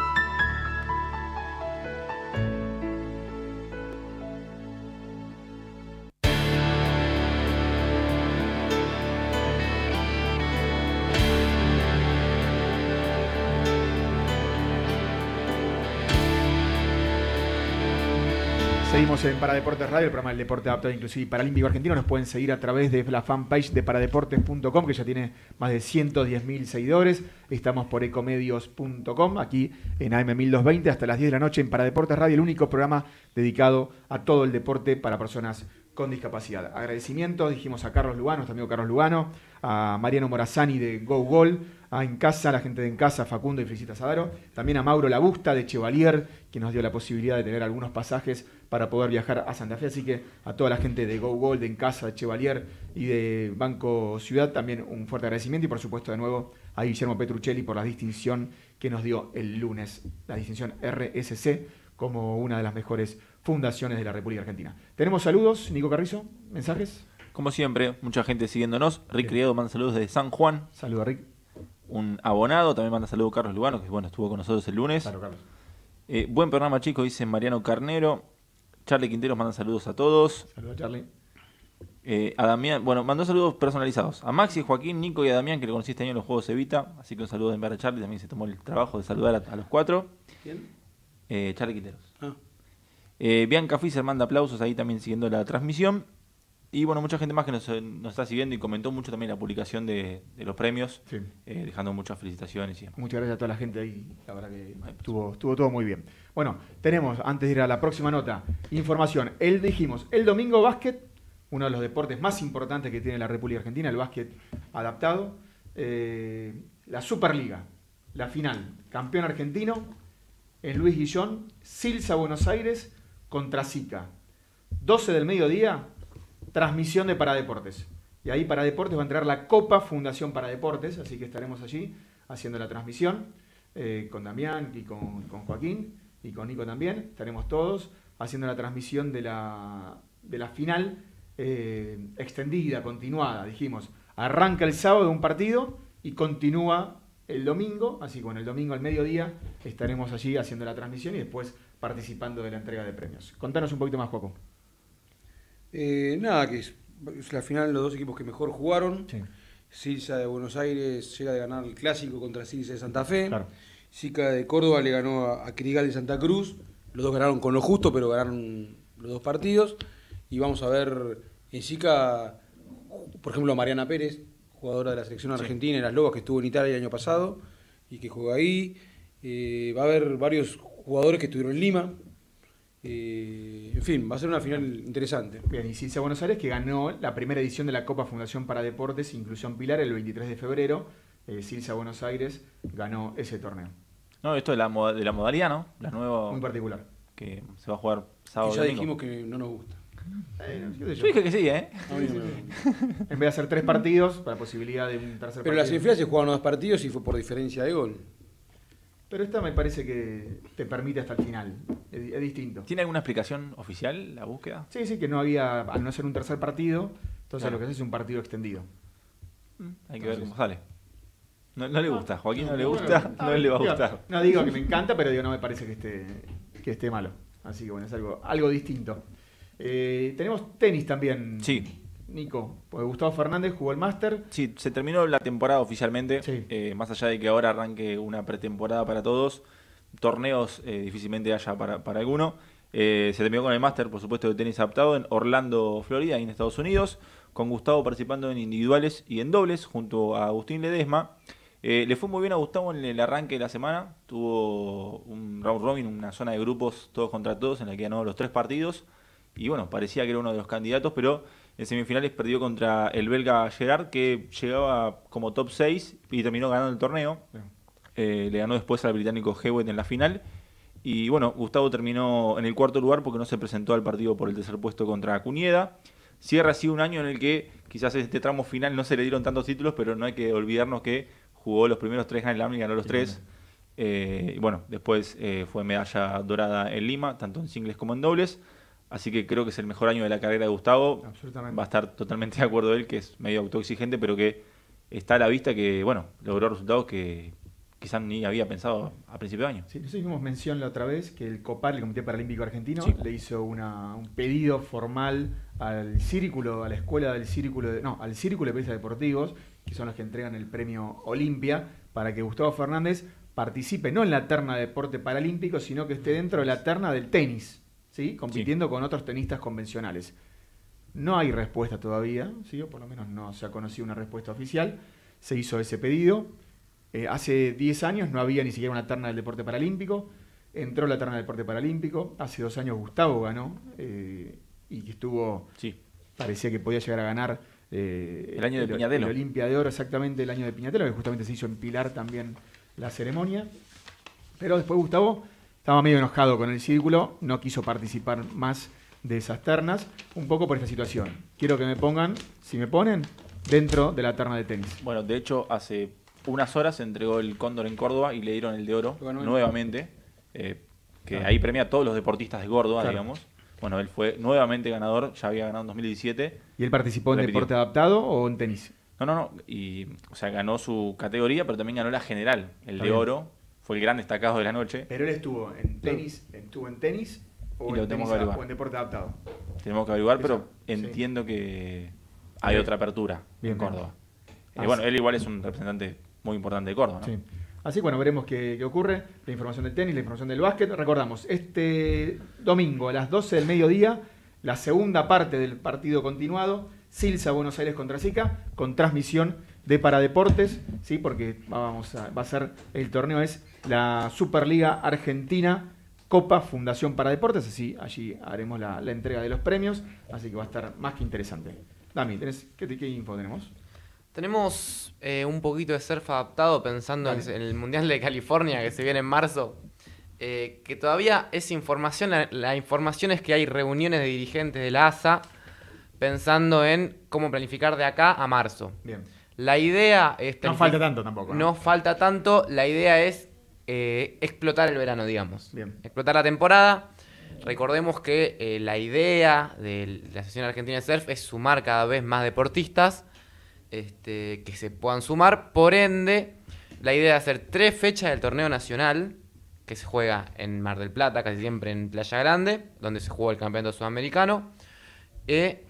Seguimos en Paradeportes Radio, el programa del deporte adaptado inclusive y paralímpico argentino. Nos pueden seguir a través de la fanpage de paradeportes punto com, que ya tiene más de ciento diez mil seguidores. Estamos por ecomedios punto com, aquí en A M mil doscientos veinte, hasta las diez de la noche en Paradeportes Radio, el único programa dedicado a todo el deporte para personas con discapacidad. Agradecimientos, dijimos a Carlos Lugano, nuestro amigo Carlos Lugano, a Mariano Morazani de GoGol, a En Casa, la gente de En Casa, Facundo y Felicita Sadaro, también a Mauro Labusta de Chevalier, que nos dio la posibilidad de tener algunos pasajes para poder viajar a Santa Fe, así que a toda la gente de GoGol, de En Casa, de Chevalier y de Banco Ciudad, también un fuerte agradecimiento y por supuesto de nuevo a Guillermo Petruccelli por la distinción que nos dio el lunes, la distinción R S C como una de las mejores fundaciones de la República Argentina. Tenemos saludos, Nico Carrizo, mensajes. Como siempre, mucha gente siguiéndonos. Rick Criado manda saludos desde San Juan. Saludos, Rick. Un abonado, también manda saludos Carlos Lugano, que bueno, estuvo con nosotros el lunes. Claro, Carlos. Eh, buen programa, chicos, dice Mariano Carnero. Charlie Quinteros manda saludos a todos. Saludos, Charlie. Eh, a Damián, bueno, mandó saludos personalizados. A Maxi, Joaquín, Nico y a Damián, que lo conocí este año en los Juegos Evita. Así que un saludo de enviar a Charlie, también se tomó el trabajo de saludar a, a los cuatro. ¿Quién? Eh, Charlie Quinteros. Ah. Eh, Bianca Fischer manda aplausos ahí también siguiendo la transmisión. Y bueno, mucha gente más que nos, nos está siguiendo y comentó mucho también la publicación de, de los premios, sí. eh, dejando muchas felicitaciones. Y muchas gracias a toda la gente ahí, la verdad que estuvo, estuvo todo muy bien. Bueno, tenemos, antes de ir a la próxima nota, información. El, dijimos, el domingo básquet, uno de los deportes más importantes que tiene la República Argentina, el básquet adaptado. Eh, la Superliga, la final, campeón argentino, en Luis Guillón, Silsa Buenos Aires contra Sica. doce del mediodía, transmisión de Paradeportes. Y ahí Paradeportes va a entrar la Copa Fundación Paradeportes, así que estaremos allí haciendo la transmisión eh, con Damián y con, con Joaquín y con Nico también. Estaremos todos haciendo la transmisión de la, de la final eh, extendida, continuada. Dijimos, arranca el sábado un partido y continúa el domingo, así que bueno, el domingo al mediodía estaremos allí haciendo la transmisión y después participando de la entrega de premios. Contanos un poquito más, Joaco. Eh, nada, que es, es la final los dos equipos que mejor jugaron. Sí. Silsa de Buenos Aires llega de ganar el clásico contra Silsa de Santa Fe. Claro. Sica de Córdoba le ganó a, a Crigal de Santa Cruz. Los dos ganaron con lo justo, pero ganaron los dos partidos. Y vamos a ver en Sica, por ejemplo, a Mariana Pérez, jugadora de la selección argentina, sí, en las Lobas, que estuvo en Italia el año pasado y que juega ahí. Eh, va a haber varios jugadores que estuvieron en Lima. Eh, en fin, va a ser una final interesante. Bien, y Silsa Buenos Aires, que ganó la primera edición de la Copa Fundación Paradeportes Inclusión Pilar el veintitrés de febrero. Eh, Silsa Buenos Aires ganó ese torneo. No, esto de la, moda, de la modalidad, ¿no? La nueva. Muy particular. Que se va a jugar sábado y ya domingo. dijimos que no nos gusta. Eh, yo, yo dije que sí, ¿eh? No, no, no. En vez de hacer tres partidos, para posibilidad de un tercer Pero partido. en las semifinales se jugaron dos partidos y fue por diferencia de gol. Pero esta me parece que te permite hasta el final. Es, es distinto. ¿Tiene alguna explicación oficial la búsqueda? Sí, sí, que no había, al no ser un tercer partido, entonces claro, lo que hace es un partido extendido. Mm, hay entonces, que ver cómo sale. No, no le gusta, Joaquín no, no le gusta, no, no le va a digo, gustar. No digo que me encanta, pero digo, no me parece que esté, que esté malo. Así que bueno, es algo, algo distinto. Eh, tenemos tenis también. Sí. Nico, porque Gustavo Fernández jugó el Máster. Sí, se terminó la temporada oficialmente. Sí. Eh, más allá de que ahora arranque una pretemporada para todos, torneos eh, difícilmente haya para, para alguno. Eh, se terminó con el Máster, por supuesto, de tenis adaptado en Orlando, Florida, ahí en Estados Unidos, con Gustavo participando en individuales y en dobles junto a Agustín Ledesma. Eh, le fue muy bien a Gustavo en el arranque de la semana. Tuvo un round robin, una zona de grupos todos contra todos, en la que ganó los tres partidos. Y bueno, parecía que era uno de los candidatos, pero en semifinales perdió contra el belga Gerard, que llegaba como top seis y terminó ganando el torneo. Eh, le ganó después al británico Hewitt en la final. Y bueno, Gustavo terminó en el cuarto lugar porque no se presentó al partido por el tercer puesto contra Cunieda. Cierra así un año en el que quizás en este tramo final no se le dieron tantos títulos, pero no hay que olvidarnos que jugó los primeros tres Grand Slam y ganó los tres. Eh, y bueno, después eh, fue medalla dorada en Lima, tanto en singles como en dobles. Así que creo que es el mejor año de la carrera de Gustavo. Absolutamente. Va a estar totalmente de acuerdo él, que es medio autoexigente, pero que está a la vista que, bueno, logró resultados que quizás ni había pensado a principio de año. Sí, nosotros hicimos mención la otra vez que el COPAR, el Comité Paralímpico Argentino, sí. le hizo una, un pedido formal al círculo, a la escuela del círculo, de, no, al círculo de periodistas deportivos, que son los que entregan el premio Olimpia, para que Gustavo Fernández participe no en la terna de deporte paralímpico, sino que esté dentro de la terna del tenis, ¿sí? Compitiendo sí. con otros tenistas convencionales. No hay respuesta todavía, ¿sí? O por lo menos no se ha conocido una respuesta oficial. Se hizo ese pedido. Eh, hace diez años no había ni siquiera una terna del deporte paralímpico. Entró la terna del deporte paralímpico. Hace dos años Gustavo ganó eh, y que estuvo, sí. parecía que podía llegar a ganar eh, el año de el, Piñatelo. El Olimpia de Oro, exactamente el año de Piñatelo, que justamente se hizo en Pilar también la ceremonia. Pero después Gustavo estaba medio enojado con el círculo, no quiso participar más de esas ternas, un poco por esta situación. Quiero que me pongan, si me ponen, dentro de la terna de tenis. Bueno, de hecho, hace unas horas se entregó el Cóndor en Córdoba y le dieron el de oro bueno, nuevamente, eh, que claro. ahí premia a todos los deportistas de Córdoba, claro. digamos. Bueno, él fue nuevamente ganador, ya había ganado en dos mil diecisiete. ¿Y él participó en repitió. deporte adaptado o en tenis? No, no, no, y, o sea, ganó su categoría, pero también ganó la general, el Está de bien. oro, fue el gran destacado de la noche. Pero él estuvo en tenis, estuvo en tenis o, y lo en, tenemos tenis que o en deporte adaptado. Tenemos que averiguar, pero Eso, entiendo sí. que hay bien. otra apertura bien, en Córdoba. Eh, bueno, él igual es un representante muy importante de Córdoba, ¿no? Sí. Así que bueno, veremos qué, qué ocurre. La información del tenis, la información del básquet. Recordamos, este domingo a las doce del mediodía, la segunda parte del partido continuado, Silsa Buenos Aires contra Sica, con transmisión de Paradeportes, ¿sí? Porque vamos a, va a ser, el torneo es la Superliga Argentina Copa Fundación Paradeportes, así allí haremos la, la entrega de los premios, así que va a estar más que interesante. Dami, ¿tenés, qué, qué info tenemos? Tenemos eh, un poquito de surf adaptado pensando en, en el Mundial de California que se viene en marzo. Eh, que todavía es información, la, la información es que hay reuniones de dirigentes de la A S A pensando en cómo planificar de acá a marzo. Bien. La idea es... No falta tanto tampoco. No, no falta tanto, la idea es eh, explotar el verano, digamos. Bien. Explotar la temporada. Recordemos que eh, la idea de la Asociación Argentina de Surf es sumar cada vez más deportistas este, que se puedan sumar. Por ende, la idea es hacer tres fechas del torneo nacional que se juega en Mar del Plata, casi siempre en Playa Grande, donde se jugó el campeonato sudamericano. Eh,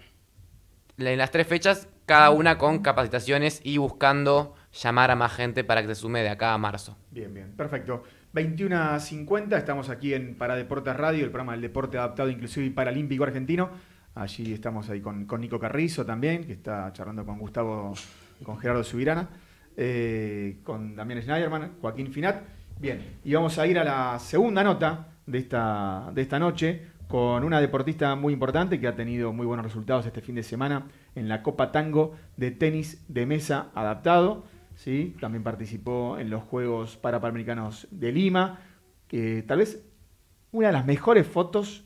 en las tres fechas, cada una con capacitaciones y buscando llamar a más gente para que se sume de acá a marzo. Bien, bien, perfecto. veintiuno a cincuenta, estamos aquí en Paradeportes Radio, el programa del deporte adaptado, inclusive y paralímpico argentino. Allí estamos ahí con, con Nico Carrizo también, que está charlando con Gustavo, con Gerardo Subirana, eh, con Damián Schneiderman, Joaquín Finat. Bien, y vamos a ir a la segunda nota de esta, de esta noche con una deportista muy importante que ha tenido muy buenos resultados este fin de semana en la Copa Tango de tenis de mesa adaptado. ¿Sí? También participó en los Juegos Parapanamericanos de Lima, que tal vez una de las mejores fotos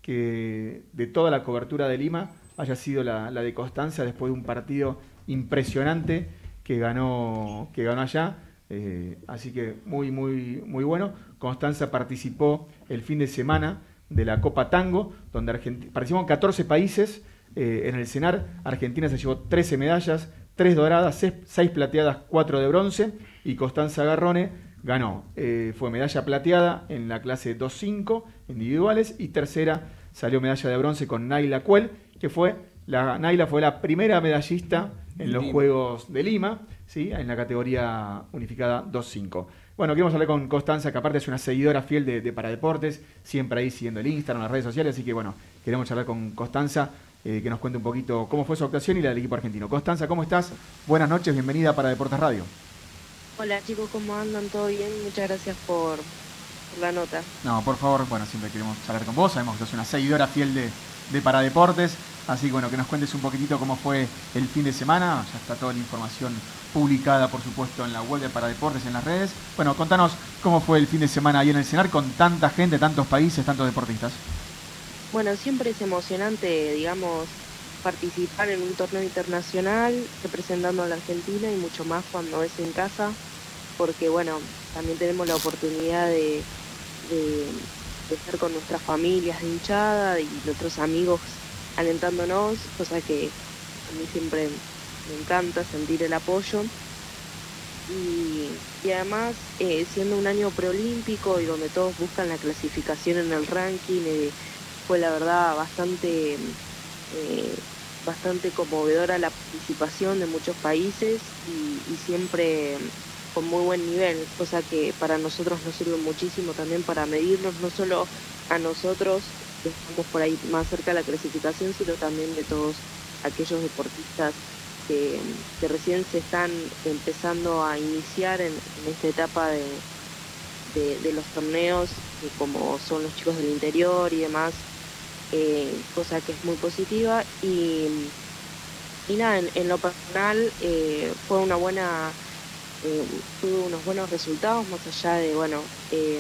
que de toda la cobertura de Lima haya sido la, la de Constanza después de un partido impresionante que ganó, que ganó allá. Eh, así que muy, muy, muy bueno. Constanza participó el fin de semana de la Copa Tango, donde Argent- participaron catorce países. Eh, en el CENAR, Argentina se llevó trece medallas, tres doradas, seis plateadas, cuatro de bronce, y Constanza Garrone ganó. Eh, fue medalla plateada en la clase dos cinco individuales y tercera salió medalla de bronce con Naila Cuel, que fue, la, Naila fue la primera medallista en los Lima. Juegos de Lima, ¿sí? En la categoría unificada dos cinco. Bueno, queremos hablar con Constanza, que aparte es una seguidora fiel de, de Paradeportes, siempre ahí siguiendo el Instagram, las redes sociales, así que bueno, queremos hablar con Constanza, eh, que nos cuente un poquito cómo fue su actuación y la del equipo argentino. Constanza, ¿cómo estás? Buenas noches, bienvenida a Paradeportes Radio. Hola chicos, ¿cómo andan? ¿Todo bien? Muchas gracias por, por la nota. No, por favor, bueno, siempre queremos hablar con vos, sabemos que sos una seguidora fiel de, de Paradeportes, así que bueno, que nos cuentes un poquitito cómo fue el fin de semana, ya está toda la información publicada, por supuesto, en la web de Paradeportes, en las redes. Bueno, contanos cómo fue el fin de semana ahí en el CENAR con tanta gente, tantos países, tantos deportistas. Bueno, siempre es emocionante, digamos, participar en un torneo internacional representando a la Argentina y mucho más cuando es en casa, porque bueno, también tenemos la oportunidad de, de, de estar con nuestras familias de hinchada y nuestros amigos alentándonos, cosa que a mí siempre me encanta sentir el apoyo. Y, y además, eh, siendo un año preolímpico y donde todos buscan la clasificación en el ranking, eh, fue la verdad bastante, eh, bastante conmovedora la participación de muchos países y, y siempre con muy buen nivel, cosa que para nosotros nos sirve muchísimo también para medirnos, no solo a nosotros que estamos por ahí más cerca de la clasificación, sino también de todos aquellos deportistas que, que recién se están empezando a iniciar en, en esta etapa de, de, de los torneos, que como son los chicos del interior y demás, eh, cosa que es muy positiva. Y, y nada, en, en lo personal eh, fue una buena, eh, tuve unos buenos resultados, más allá de, bueno, eh,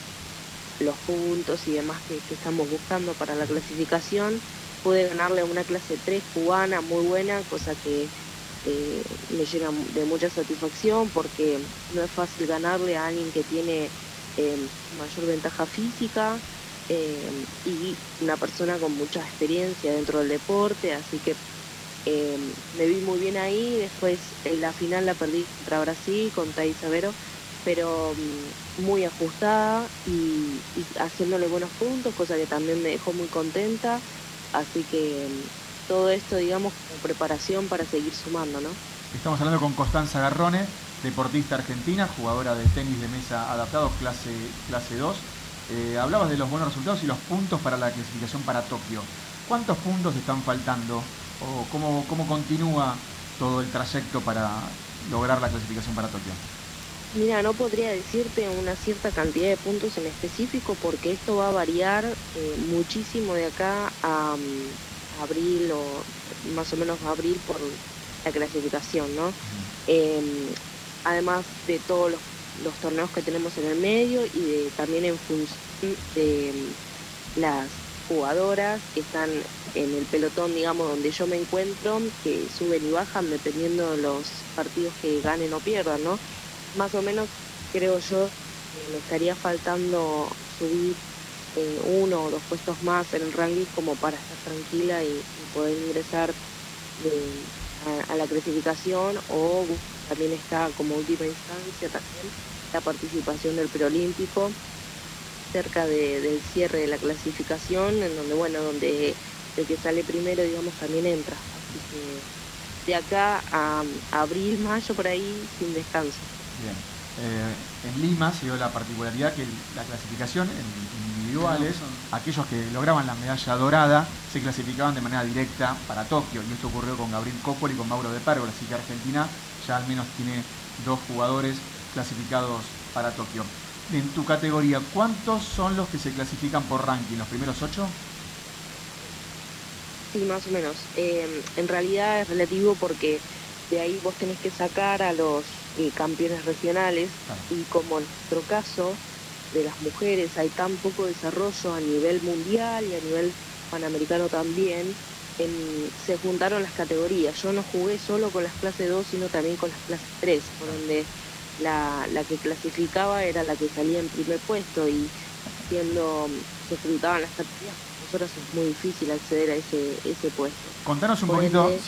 los puntos y demás que, que estamos buscando para la clasificación. Pude ganarle una clase tres cubana muy buena, cosa que eh, me llena de mucha satisfacción porque no es fácil ganarle a alguien que tiene eh, mayor ventaja física eh, y una persona con mucha experiencia dentro del deporte, así que eh, me vi muy bien ahí. Después en la final la perdí contra Brasil, con Thais Savero, pero um, muy ajustada y, y haciéndole buenos puntos, cosa que también me dejó muy contenta. Así que todo esto, digamos, como preparación para seguir sumando, ¿no? Estamos hablando con Constanza Garrone, deportista argentina, jugadora de tenis de mesa adaptado, clase, clase dos. Eh, hablabas de los buenos resultados y los puntos para la clasificación para Tokio. ¿Cuántos puntos están faltando? ¿O cómo, cómo continúa todo el trayecto para lograr la clasificación para Tokio? Mira, no podría decirte una cierta cantidad de puntos en específico porque esto va a variar eh, muchísimo de acá a, a abril o más o menos a abril por la clasificación, ¿no? Eh, además de todos los, los torneos que tenemos en el medio y de, también en función de las jugadoras que están en el pelotón, digamos, donde yo me encuentro, que suben y bajan dependiendo de los partidos que ganen o pierdan, ¿no? Más o menos, creo yo, eh, me estaría faltando subir eh, uno o dos puestos más en el ranking como para estar tranquila y, y poder ingresar de, a, a la clasificación, o también está como última instancia también la participación del preolímpico cerca de, del cierre de la clasificación, en donde, bueno, donde el que sale primero, digamos, también entra. Así que de acá a, a abril, mayo, por ahí, sin descanso. Bien. Eh, en Lima se dio la particularidad que la clasificación en individuales, aquellos que lograban la medalla dorada se clasificaban de manera directa para Tokio, y esto ocurrió con Gabriel Coppol y con Mauro de Pérgola, así que Argentina ya al menos tiene dos jugadores clasificados para Tokio. En tu categoría, ¿cuántos son los que se clasifican por ranking? ¿Los primeros ocho? Sí, más o menos. Eh, en realidad es relativo porque de ahí vos tenés que sacar a los eh, campeones regionales, claro. Y como en nuestro caso de las mujeres hay tan poco desarrollo a nivel mundial y a nivel panamericano también, en, se juntaron las categorías. Yo no jugué solo con las clases dos, sino también con las clases tres, por donde la, la que clasificaba era la que salía en primer puesto, y siendo se juntaban las categorías, para nosotros es muy difícil acceder a ese, ese puesto. Contanos un por poquito, ende, si,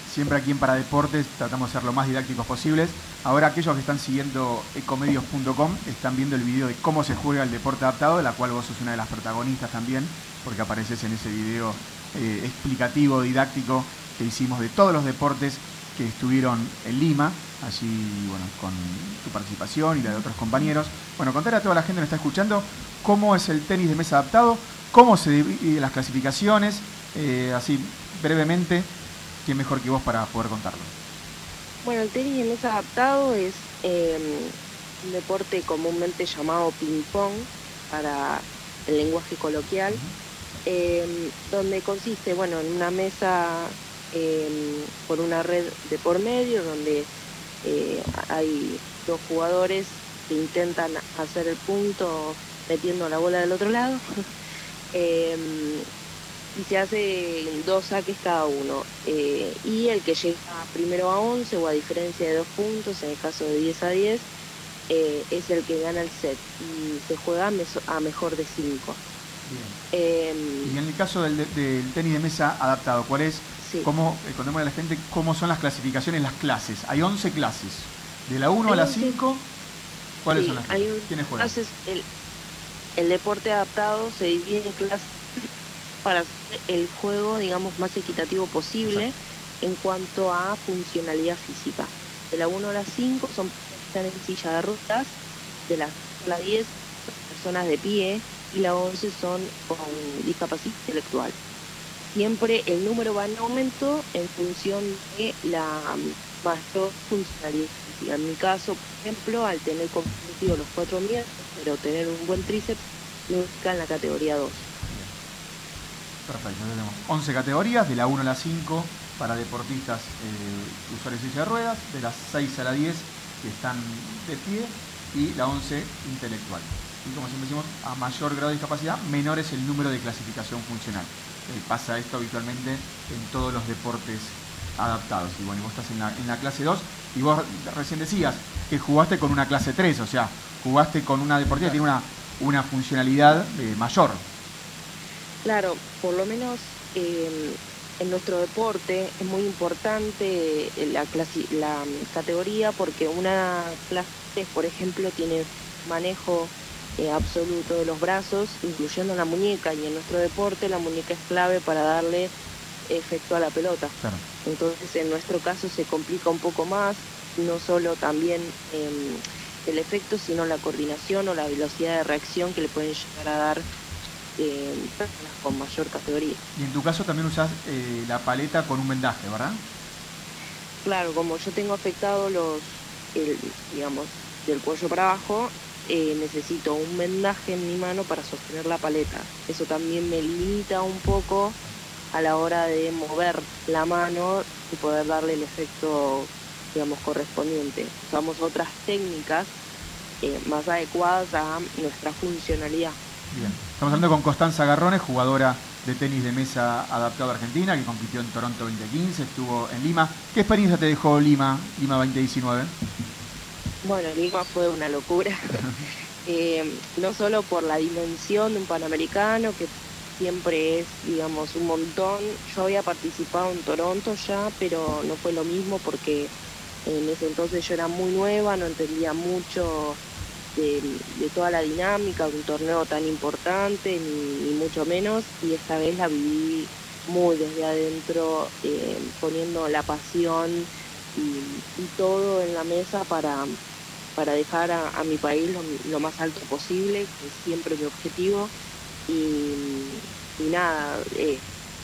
siempre aquí en Paradeportes tratamos de ser lo más didácticos posibles. Ahora aquellos que están siguiendo ecomedios punto com están viendo el video de cómo se juega el deporte adaptado, de la cual vos sos una de las protagonistas también, porque apareces en ese video eh, explicativo, didáctico, que hicimos de todos los deportes que estuvieron en Lima, allí, bueno, con tu participación y la de otros compañeros. Bueno, contar a toda la gente que nos está escuchando cómo es el tenis de mesa adaptado, cómo se dividen las clasificaciones, eh, así brevemente, quién mejor que vos para poder contarlo. Bueno, el tenis de mesa adaptado es eh, un deporte comúnmente llamado ping-pong para el lenguaje coloquial, eh, donde consiste, bueno, en una mesa eh, por una red de por medio, donde eh, hay dos jugadores que intentan hacer el punto metiendo la bola del otro lado. eh, y se hace dos saques cada uno, eh, y el que llega primero a once o a diferencia de dos puntos, en el caso de diez a diez, eh, es el que gana el set y se juega a, meso, a mejor de cinco. Eh, y en el caso del, del tenis de mesa adaptado, ¿cuál es? Sí. ¿Cómo, eh, contémosle a la gente cómo son las clasificaciones, las clases? Hay once clases, de la uno a la cinco, ¿cuáles sí, son las clases? ¿Quiénes juegan? Clases, el, el deporte adaptado se divide en clases para hacer el juego, digamos, más equitativo posible. Exacto. En cuanto a funcionalidad física. De la uno a la cinco son personas en silla de ruedas, de la, la diez son personas de pie y la once son con discapacidad intelectual. Siempre el número va en aumento en función de la mayor funcionalidad física. En mi caso, por ejemplo, al tener comprometido los cuatro miembros, pero tener un buen tríceps, me ubica en la categoría dos. Perfecto, tenemos once categorías, de la uno a la cinco para deportistas eh, usuarios de silla de ruedas, de las seis a la diez que están de pie y la once intelectual. Y como siempre decimos, a mayor grado de discapacidad, menor es el número de clasificación funcional. Eh, pasa esto habitualmente en todos los deportes adaptados. Y bueno, vos estás en la, en la clase dos y vos recién decías que jugaste con una clase tres, o sea, jugaste con una deportiva que tiene una, una funcionalidad eh, mayor. Claro, por lo menos eh, en nuestro deporte es muy importante la, clasi- la categoría, porque una clase, por ejemplo, tiene manejo eh, absoluto de los brazos, incluyendo la muñeca, y en nuestro deporte la muñeca es clave para darle efecto a la pelota. Claro. Entonces, en nuestro caso se complica un poco más, no solo también eh, el efecto, sino la coordinación o la velocidad de reacción que le pueden llegar a dar Eh, con mayor categoría. Y en tu caso también usás eh, la paleta con un vendaje, ¿verdad? Claro, como yo tengo afectado los, el, digamos, del cuello para abajo, eh, necesito un vendaje en mi mano para sostener la paleta. Eso también me limita un poco a la hora de mover la mano y poder darle el efecto, digamos, correspondiente. Usamos otras técnicas eh, más adecuadas a nuestra funcionalidad. Bien. Estamos hablando con Constanza Garrones, jugadora de tenis de mesa adaptado a Argentina, que compitió en Toronto veinte quince, estuvo en Lima. ¿Qué experiencia te dejó Lima, Lima veinte diecinueve? Bueno, Lima fue una locura. eh, no solo por la dimensión de un Panamericano, que siempre es, digamos, un montón. Yo había participado en Toronto ya, pero no fue lo mismo porque en ese entonces yo era muy nueva, no entendía mucho De, de toda la dinámica de un torneo tan importante, ni, ni mucho menos, y esta vez la viví muy desde adentro, eh, poniendo la pasión y, y todo en la mesa para, para dejar a, a mi país lo, lo más alto posible, que es siempre mi objetivo, y, y nada, eh,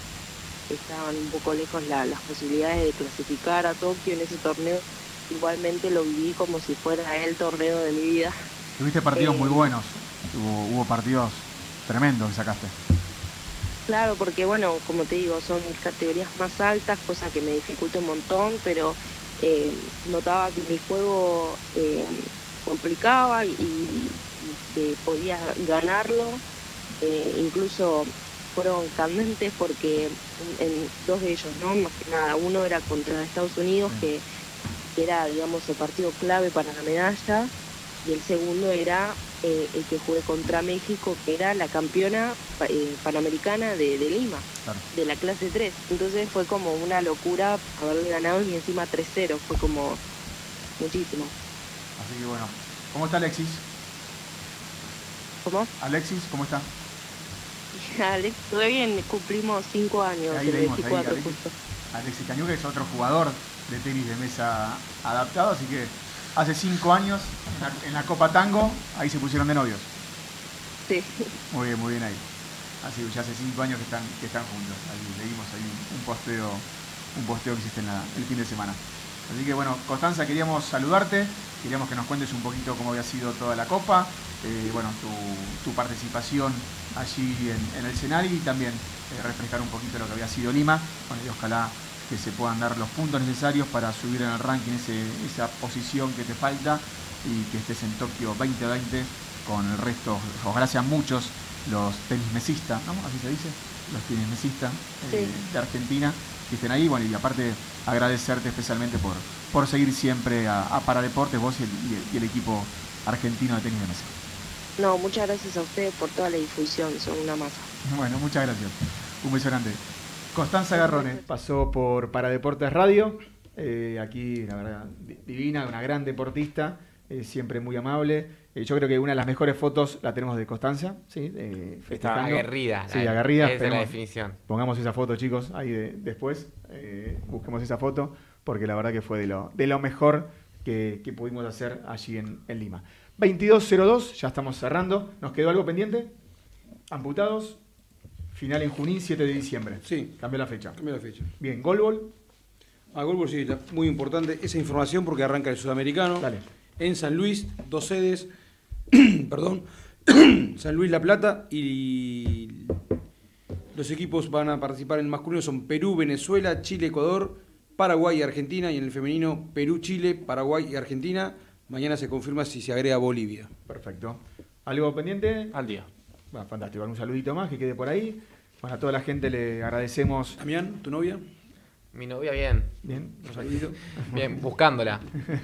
estaban un poco lejos la, las posibilidades de clasificar a Tokio en ese torneo. Igualmente lo viví como si fuera el torneo de mi vida. Tuviste partidos eh, muy buenos, hubo, hubo partidos tremendos que sacaste. Claro, porque bueno, como te digo, son mis categorías más altas, cosa que me dificulta un montón, pero eh, notaba que mi juego eh, complicaba y, y que podía ganarlo. Eh, incluso fueron candentes porque en, en dos de ellos, ¿no? Más que nada, uno era contra Estados Unidos, sí. que, que era, digamos, el partido clave para la medalla, y el segundo era eh, el que jugué contra México, que era la campeona eh, panamericana de, de Lima, claro. de la clase tres. Entonces fue como una locura haberle ganado y encima tres cero, fue como muchísimo. Así que bueno, ¿cómo está Alexis? ¿Cómo? Alexis, ¿cómo está? Alex, todo bien, cumplimos cinco años, ahí el leímos, veinticuatro ahí, Alexis, justo. Alexis Cañú, que es otro jugador de tenis de mesa adaptado, así que hace cinco años en la, en la Copa Tango, ahí se pusieron de novios. Sí. Muy bien, muy bien ahí. Así que ya hace cinco años que están, que están juntos. Ahí leímos ahí un, un posteo, un posteo que hiciste en la, el fin de semana. Así que bueno, Constanza, queríamos saludarte, queríamos que nos cuentes un poquito cómo había sido toda la Copa, eh, bueno, tu, tu participación allí en, en el escenario y también eh, refrescar un poquito lo que había sido Lima. Bueno, y ojalá que se puedan dar los puntos necesarios para subir en el ranking ese, esa posición que te falta y que estés en Tokio veinte veinte con el resto. Ojalá sean muchos los tenismesistas, ¿no? Así se dice, los tenismesistas eh, sí. de Argentina que estén ahí. Bueno, y aparte agradecerte especialmente por, por seguir siempre a, a Paradeportes, vos y el, y, el, y el equipo argentino de tenis de mesa. No, muchas gracias a ustedes por toda la difusión, son una masa. Bueno, muchas gracias. Un beso grande. Constanza Garrone pasó por Paradeportes Radio, eh, aquí la verdad divina, una gran deportista, eh, siempre muy amable. Eh, yo creo que una de las mejores fotos la tenemos de Constanza, ¿sí? Eh, Está aguerrida. Sí, aguerrida. Esa es la definición. Pongamos esa foto, chicos, ahí de, después, eh, busquemos esa foto, porque la verdad que fue de lo, de lo mejor que, que pudimos hacer allí en, en Lima. veintidós cero dos, ya estamos cerrando. ¿Nos quedó algo pendiente? Amputados. Final en Junín, siete de diciembre. Sí. Cambió la fecha. Cambió la fecha. Bien, Golbol. Ah, Golbol sí, muy importante esa información porque arranca el Sudamericano. Dale. En San Luis, dos sedes. Perdón. San Luis, La Plata y los equipos van a participar en el masculino son Perú, Venezuela, Chile, Ecuador, Paraguay y Argentina, y en el femenino Perú, Chile, Paraguay y Argentina. Mañana se confirma si se agrega Bolivia. Perfecto. ¿Algo pendiente? Al día. Bueno, fantástico. Un saludito más que quede por ahí. Bueno, a toda la gente le agradecemos. Damián, ¿tu novia? Mi novia bien. Bien. Bien, buscándola.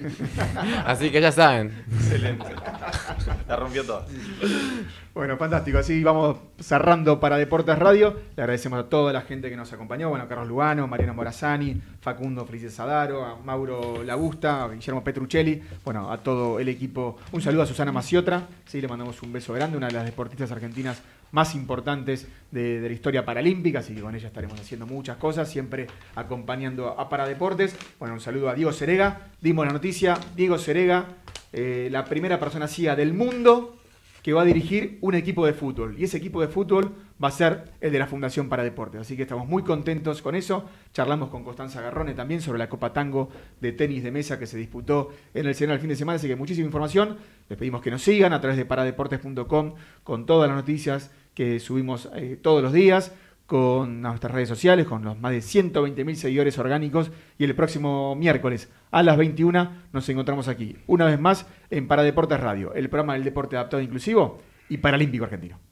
Así que ya saben. Excelente. La rompió todo. Bueno, fantástico. Así vamos cerrando Paradeportes Radio. Le agradecemos a toda la gente que nos acompañó. Bueno, a Carlos Lugano, Mariano Morazani, Facundo Felices Sadaro, a Mauro Lagusta, a Guillermo Petruccelli. Bueno, a todo el equipo. Un saludo a Susana Maciotra. Sí, le mandamos un beso grande, una de las deportistas argentinas más importantes de, de la historia paralímpica, así que con ella estaremos haciendo muchas cosas, siempre acompañando a Paradeportes. Bueno, un saludo a Diego Serega, dimos la noticia, Diego Serega, eh, la primera persona ciega del mundo que va a dirigir un equipo de fútbol, y ese equipo de fútbol va a ser el de la Fundación Paradeportes, así que estamos muy contentos con eso. Charlamos con Constanza Garrone también sobre la Copa Tango de tenis de mesa que se disputó en el Senado el fin de semana, así que muchísima información. Les pedimos que nos sigan a través de paradeportes punto com con todas las noticias que subimos eh, todos los días, con nuestras redes sociales, con los más de ciento veinte mil seguidores orgánicos, y el próximo miércoles a las veintiuna nos encontramos aquí, una vez más, en Paradeportes Radio, el programa del deporte adaptado, inclusivo y paralímpico argentino.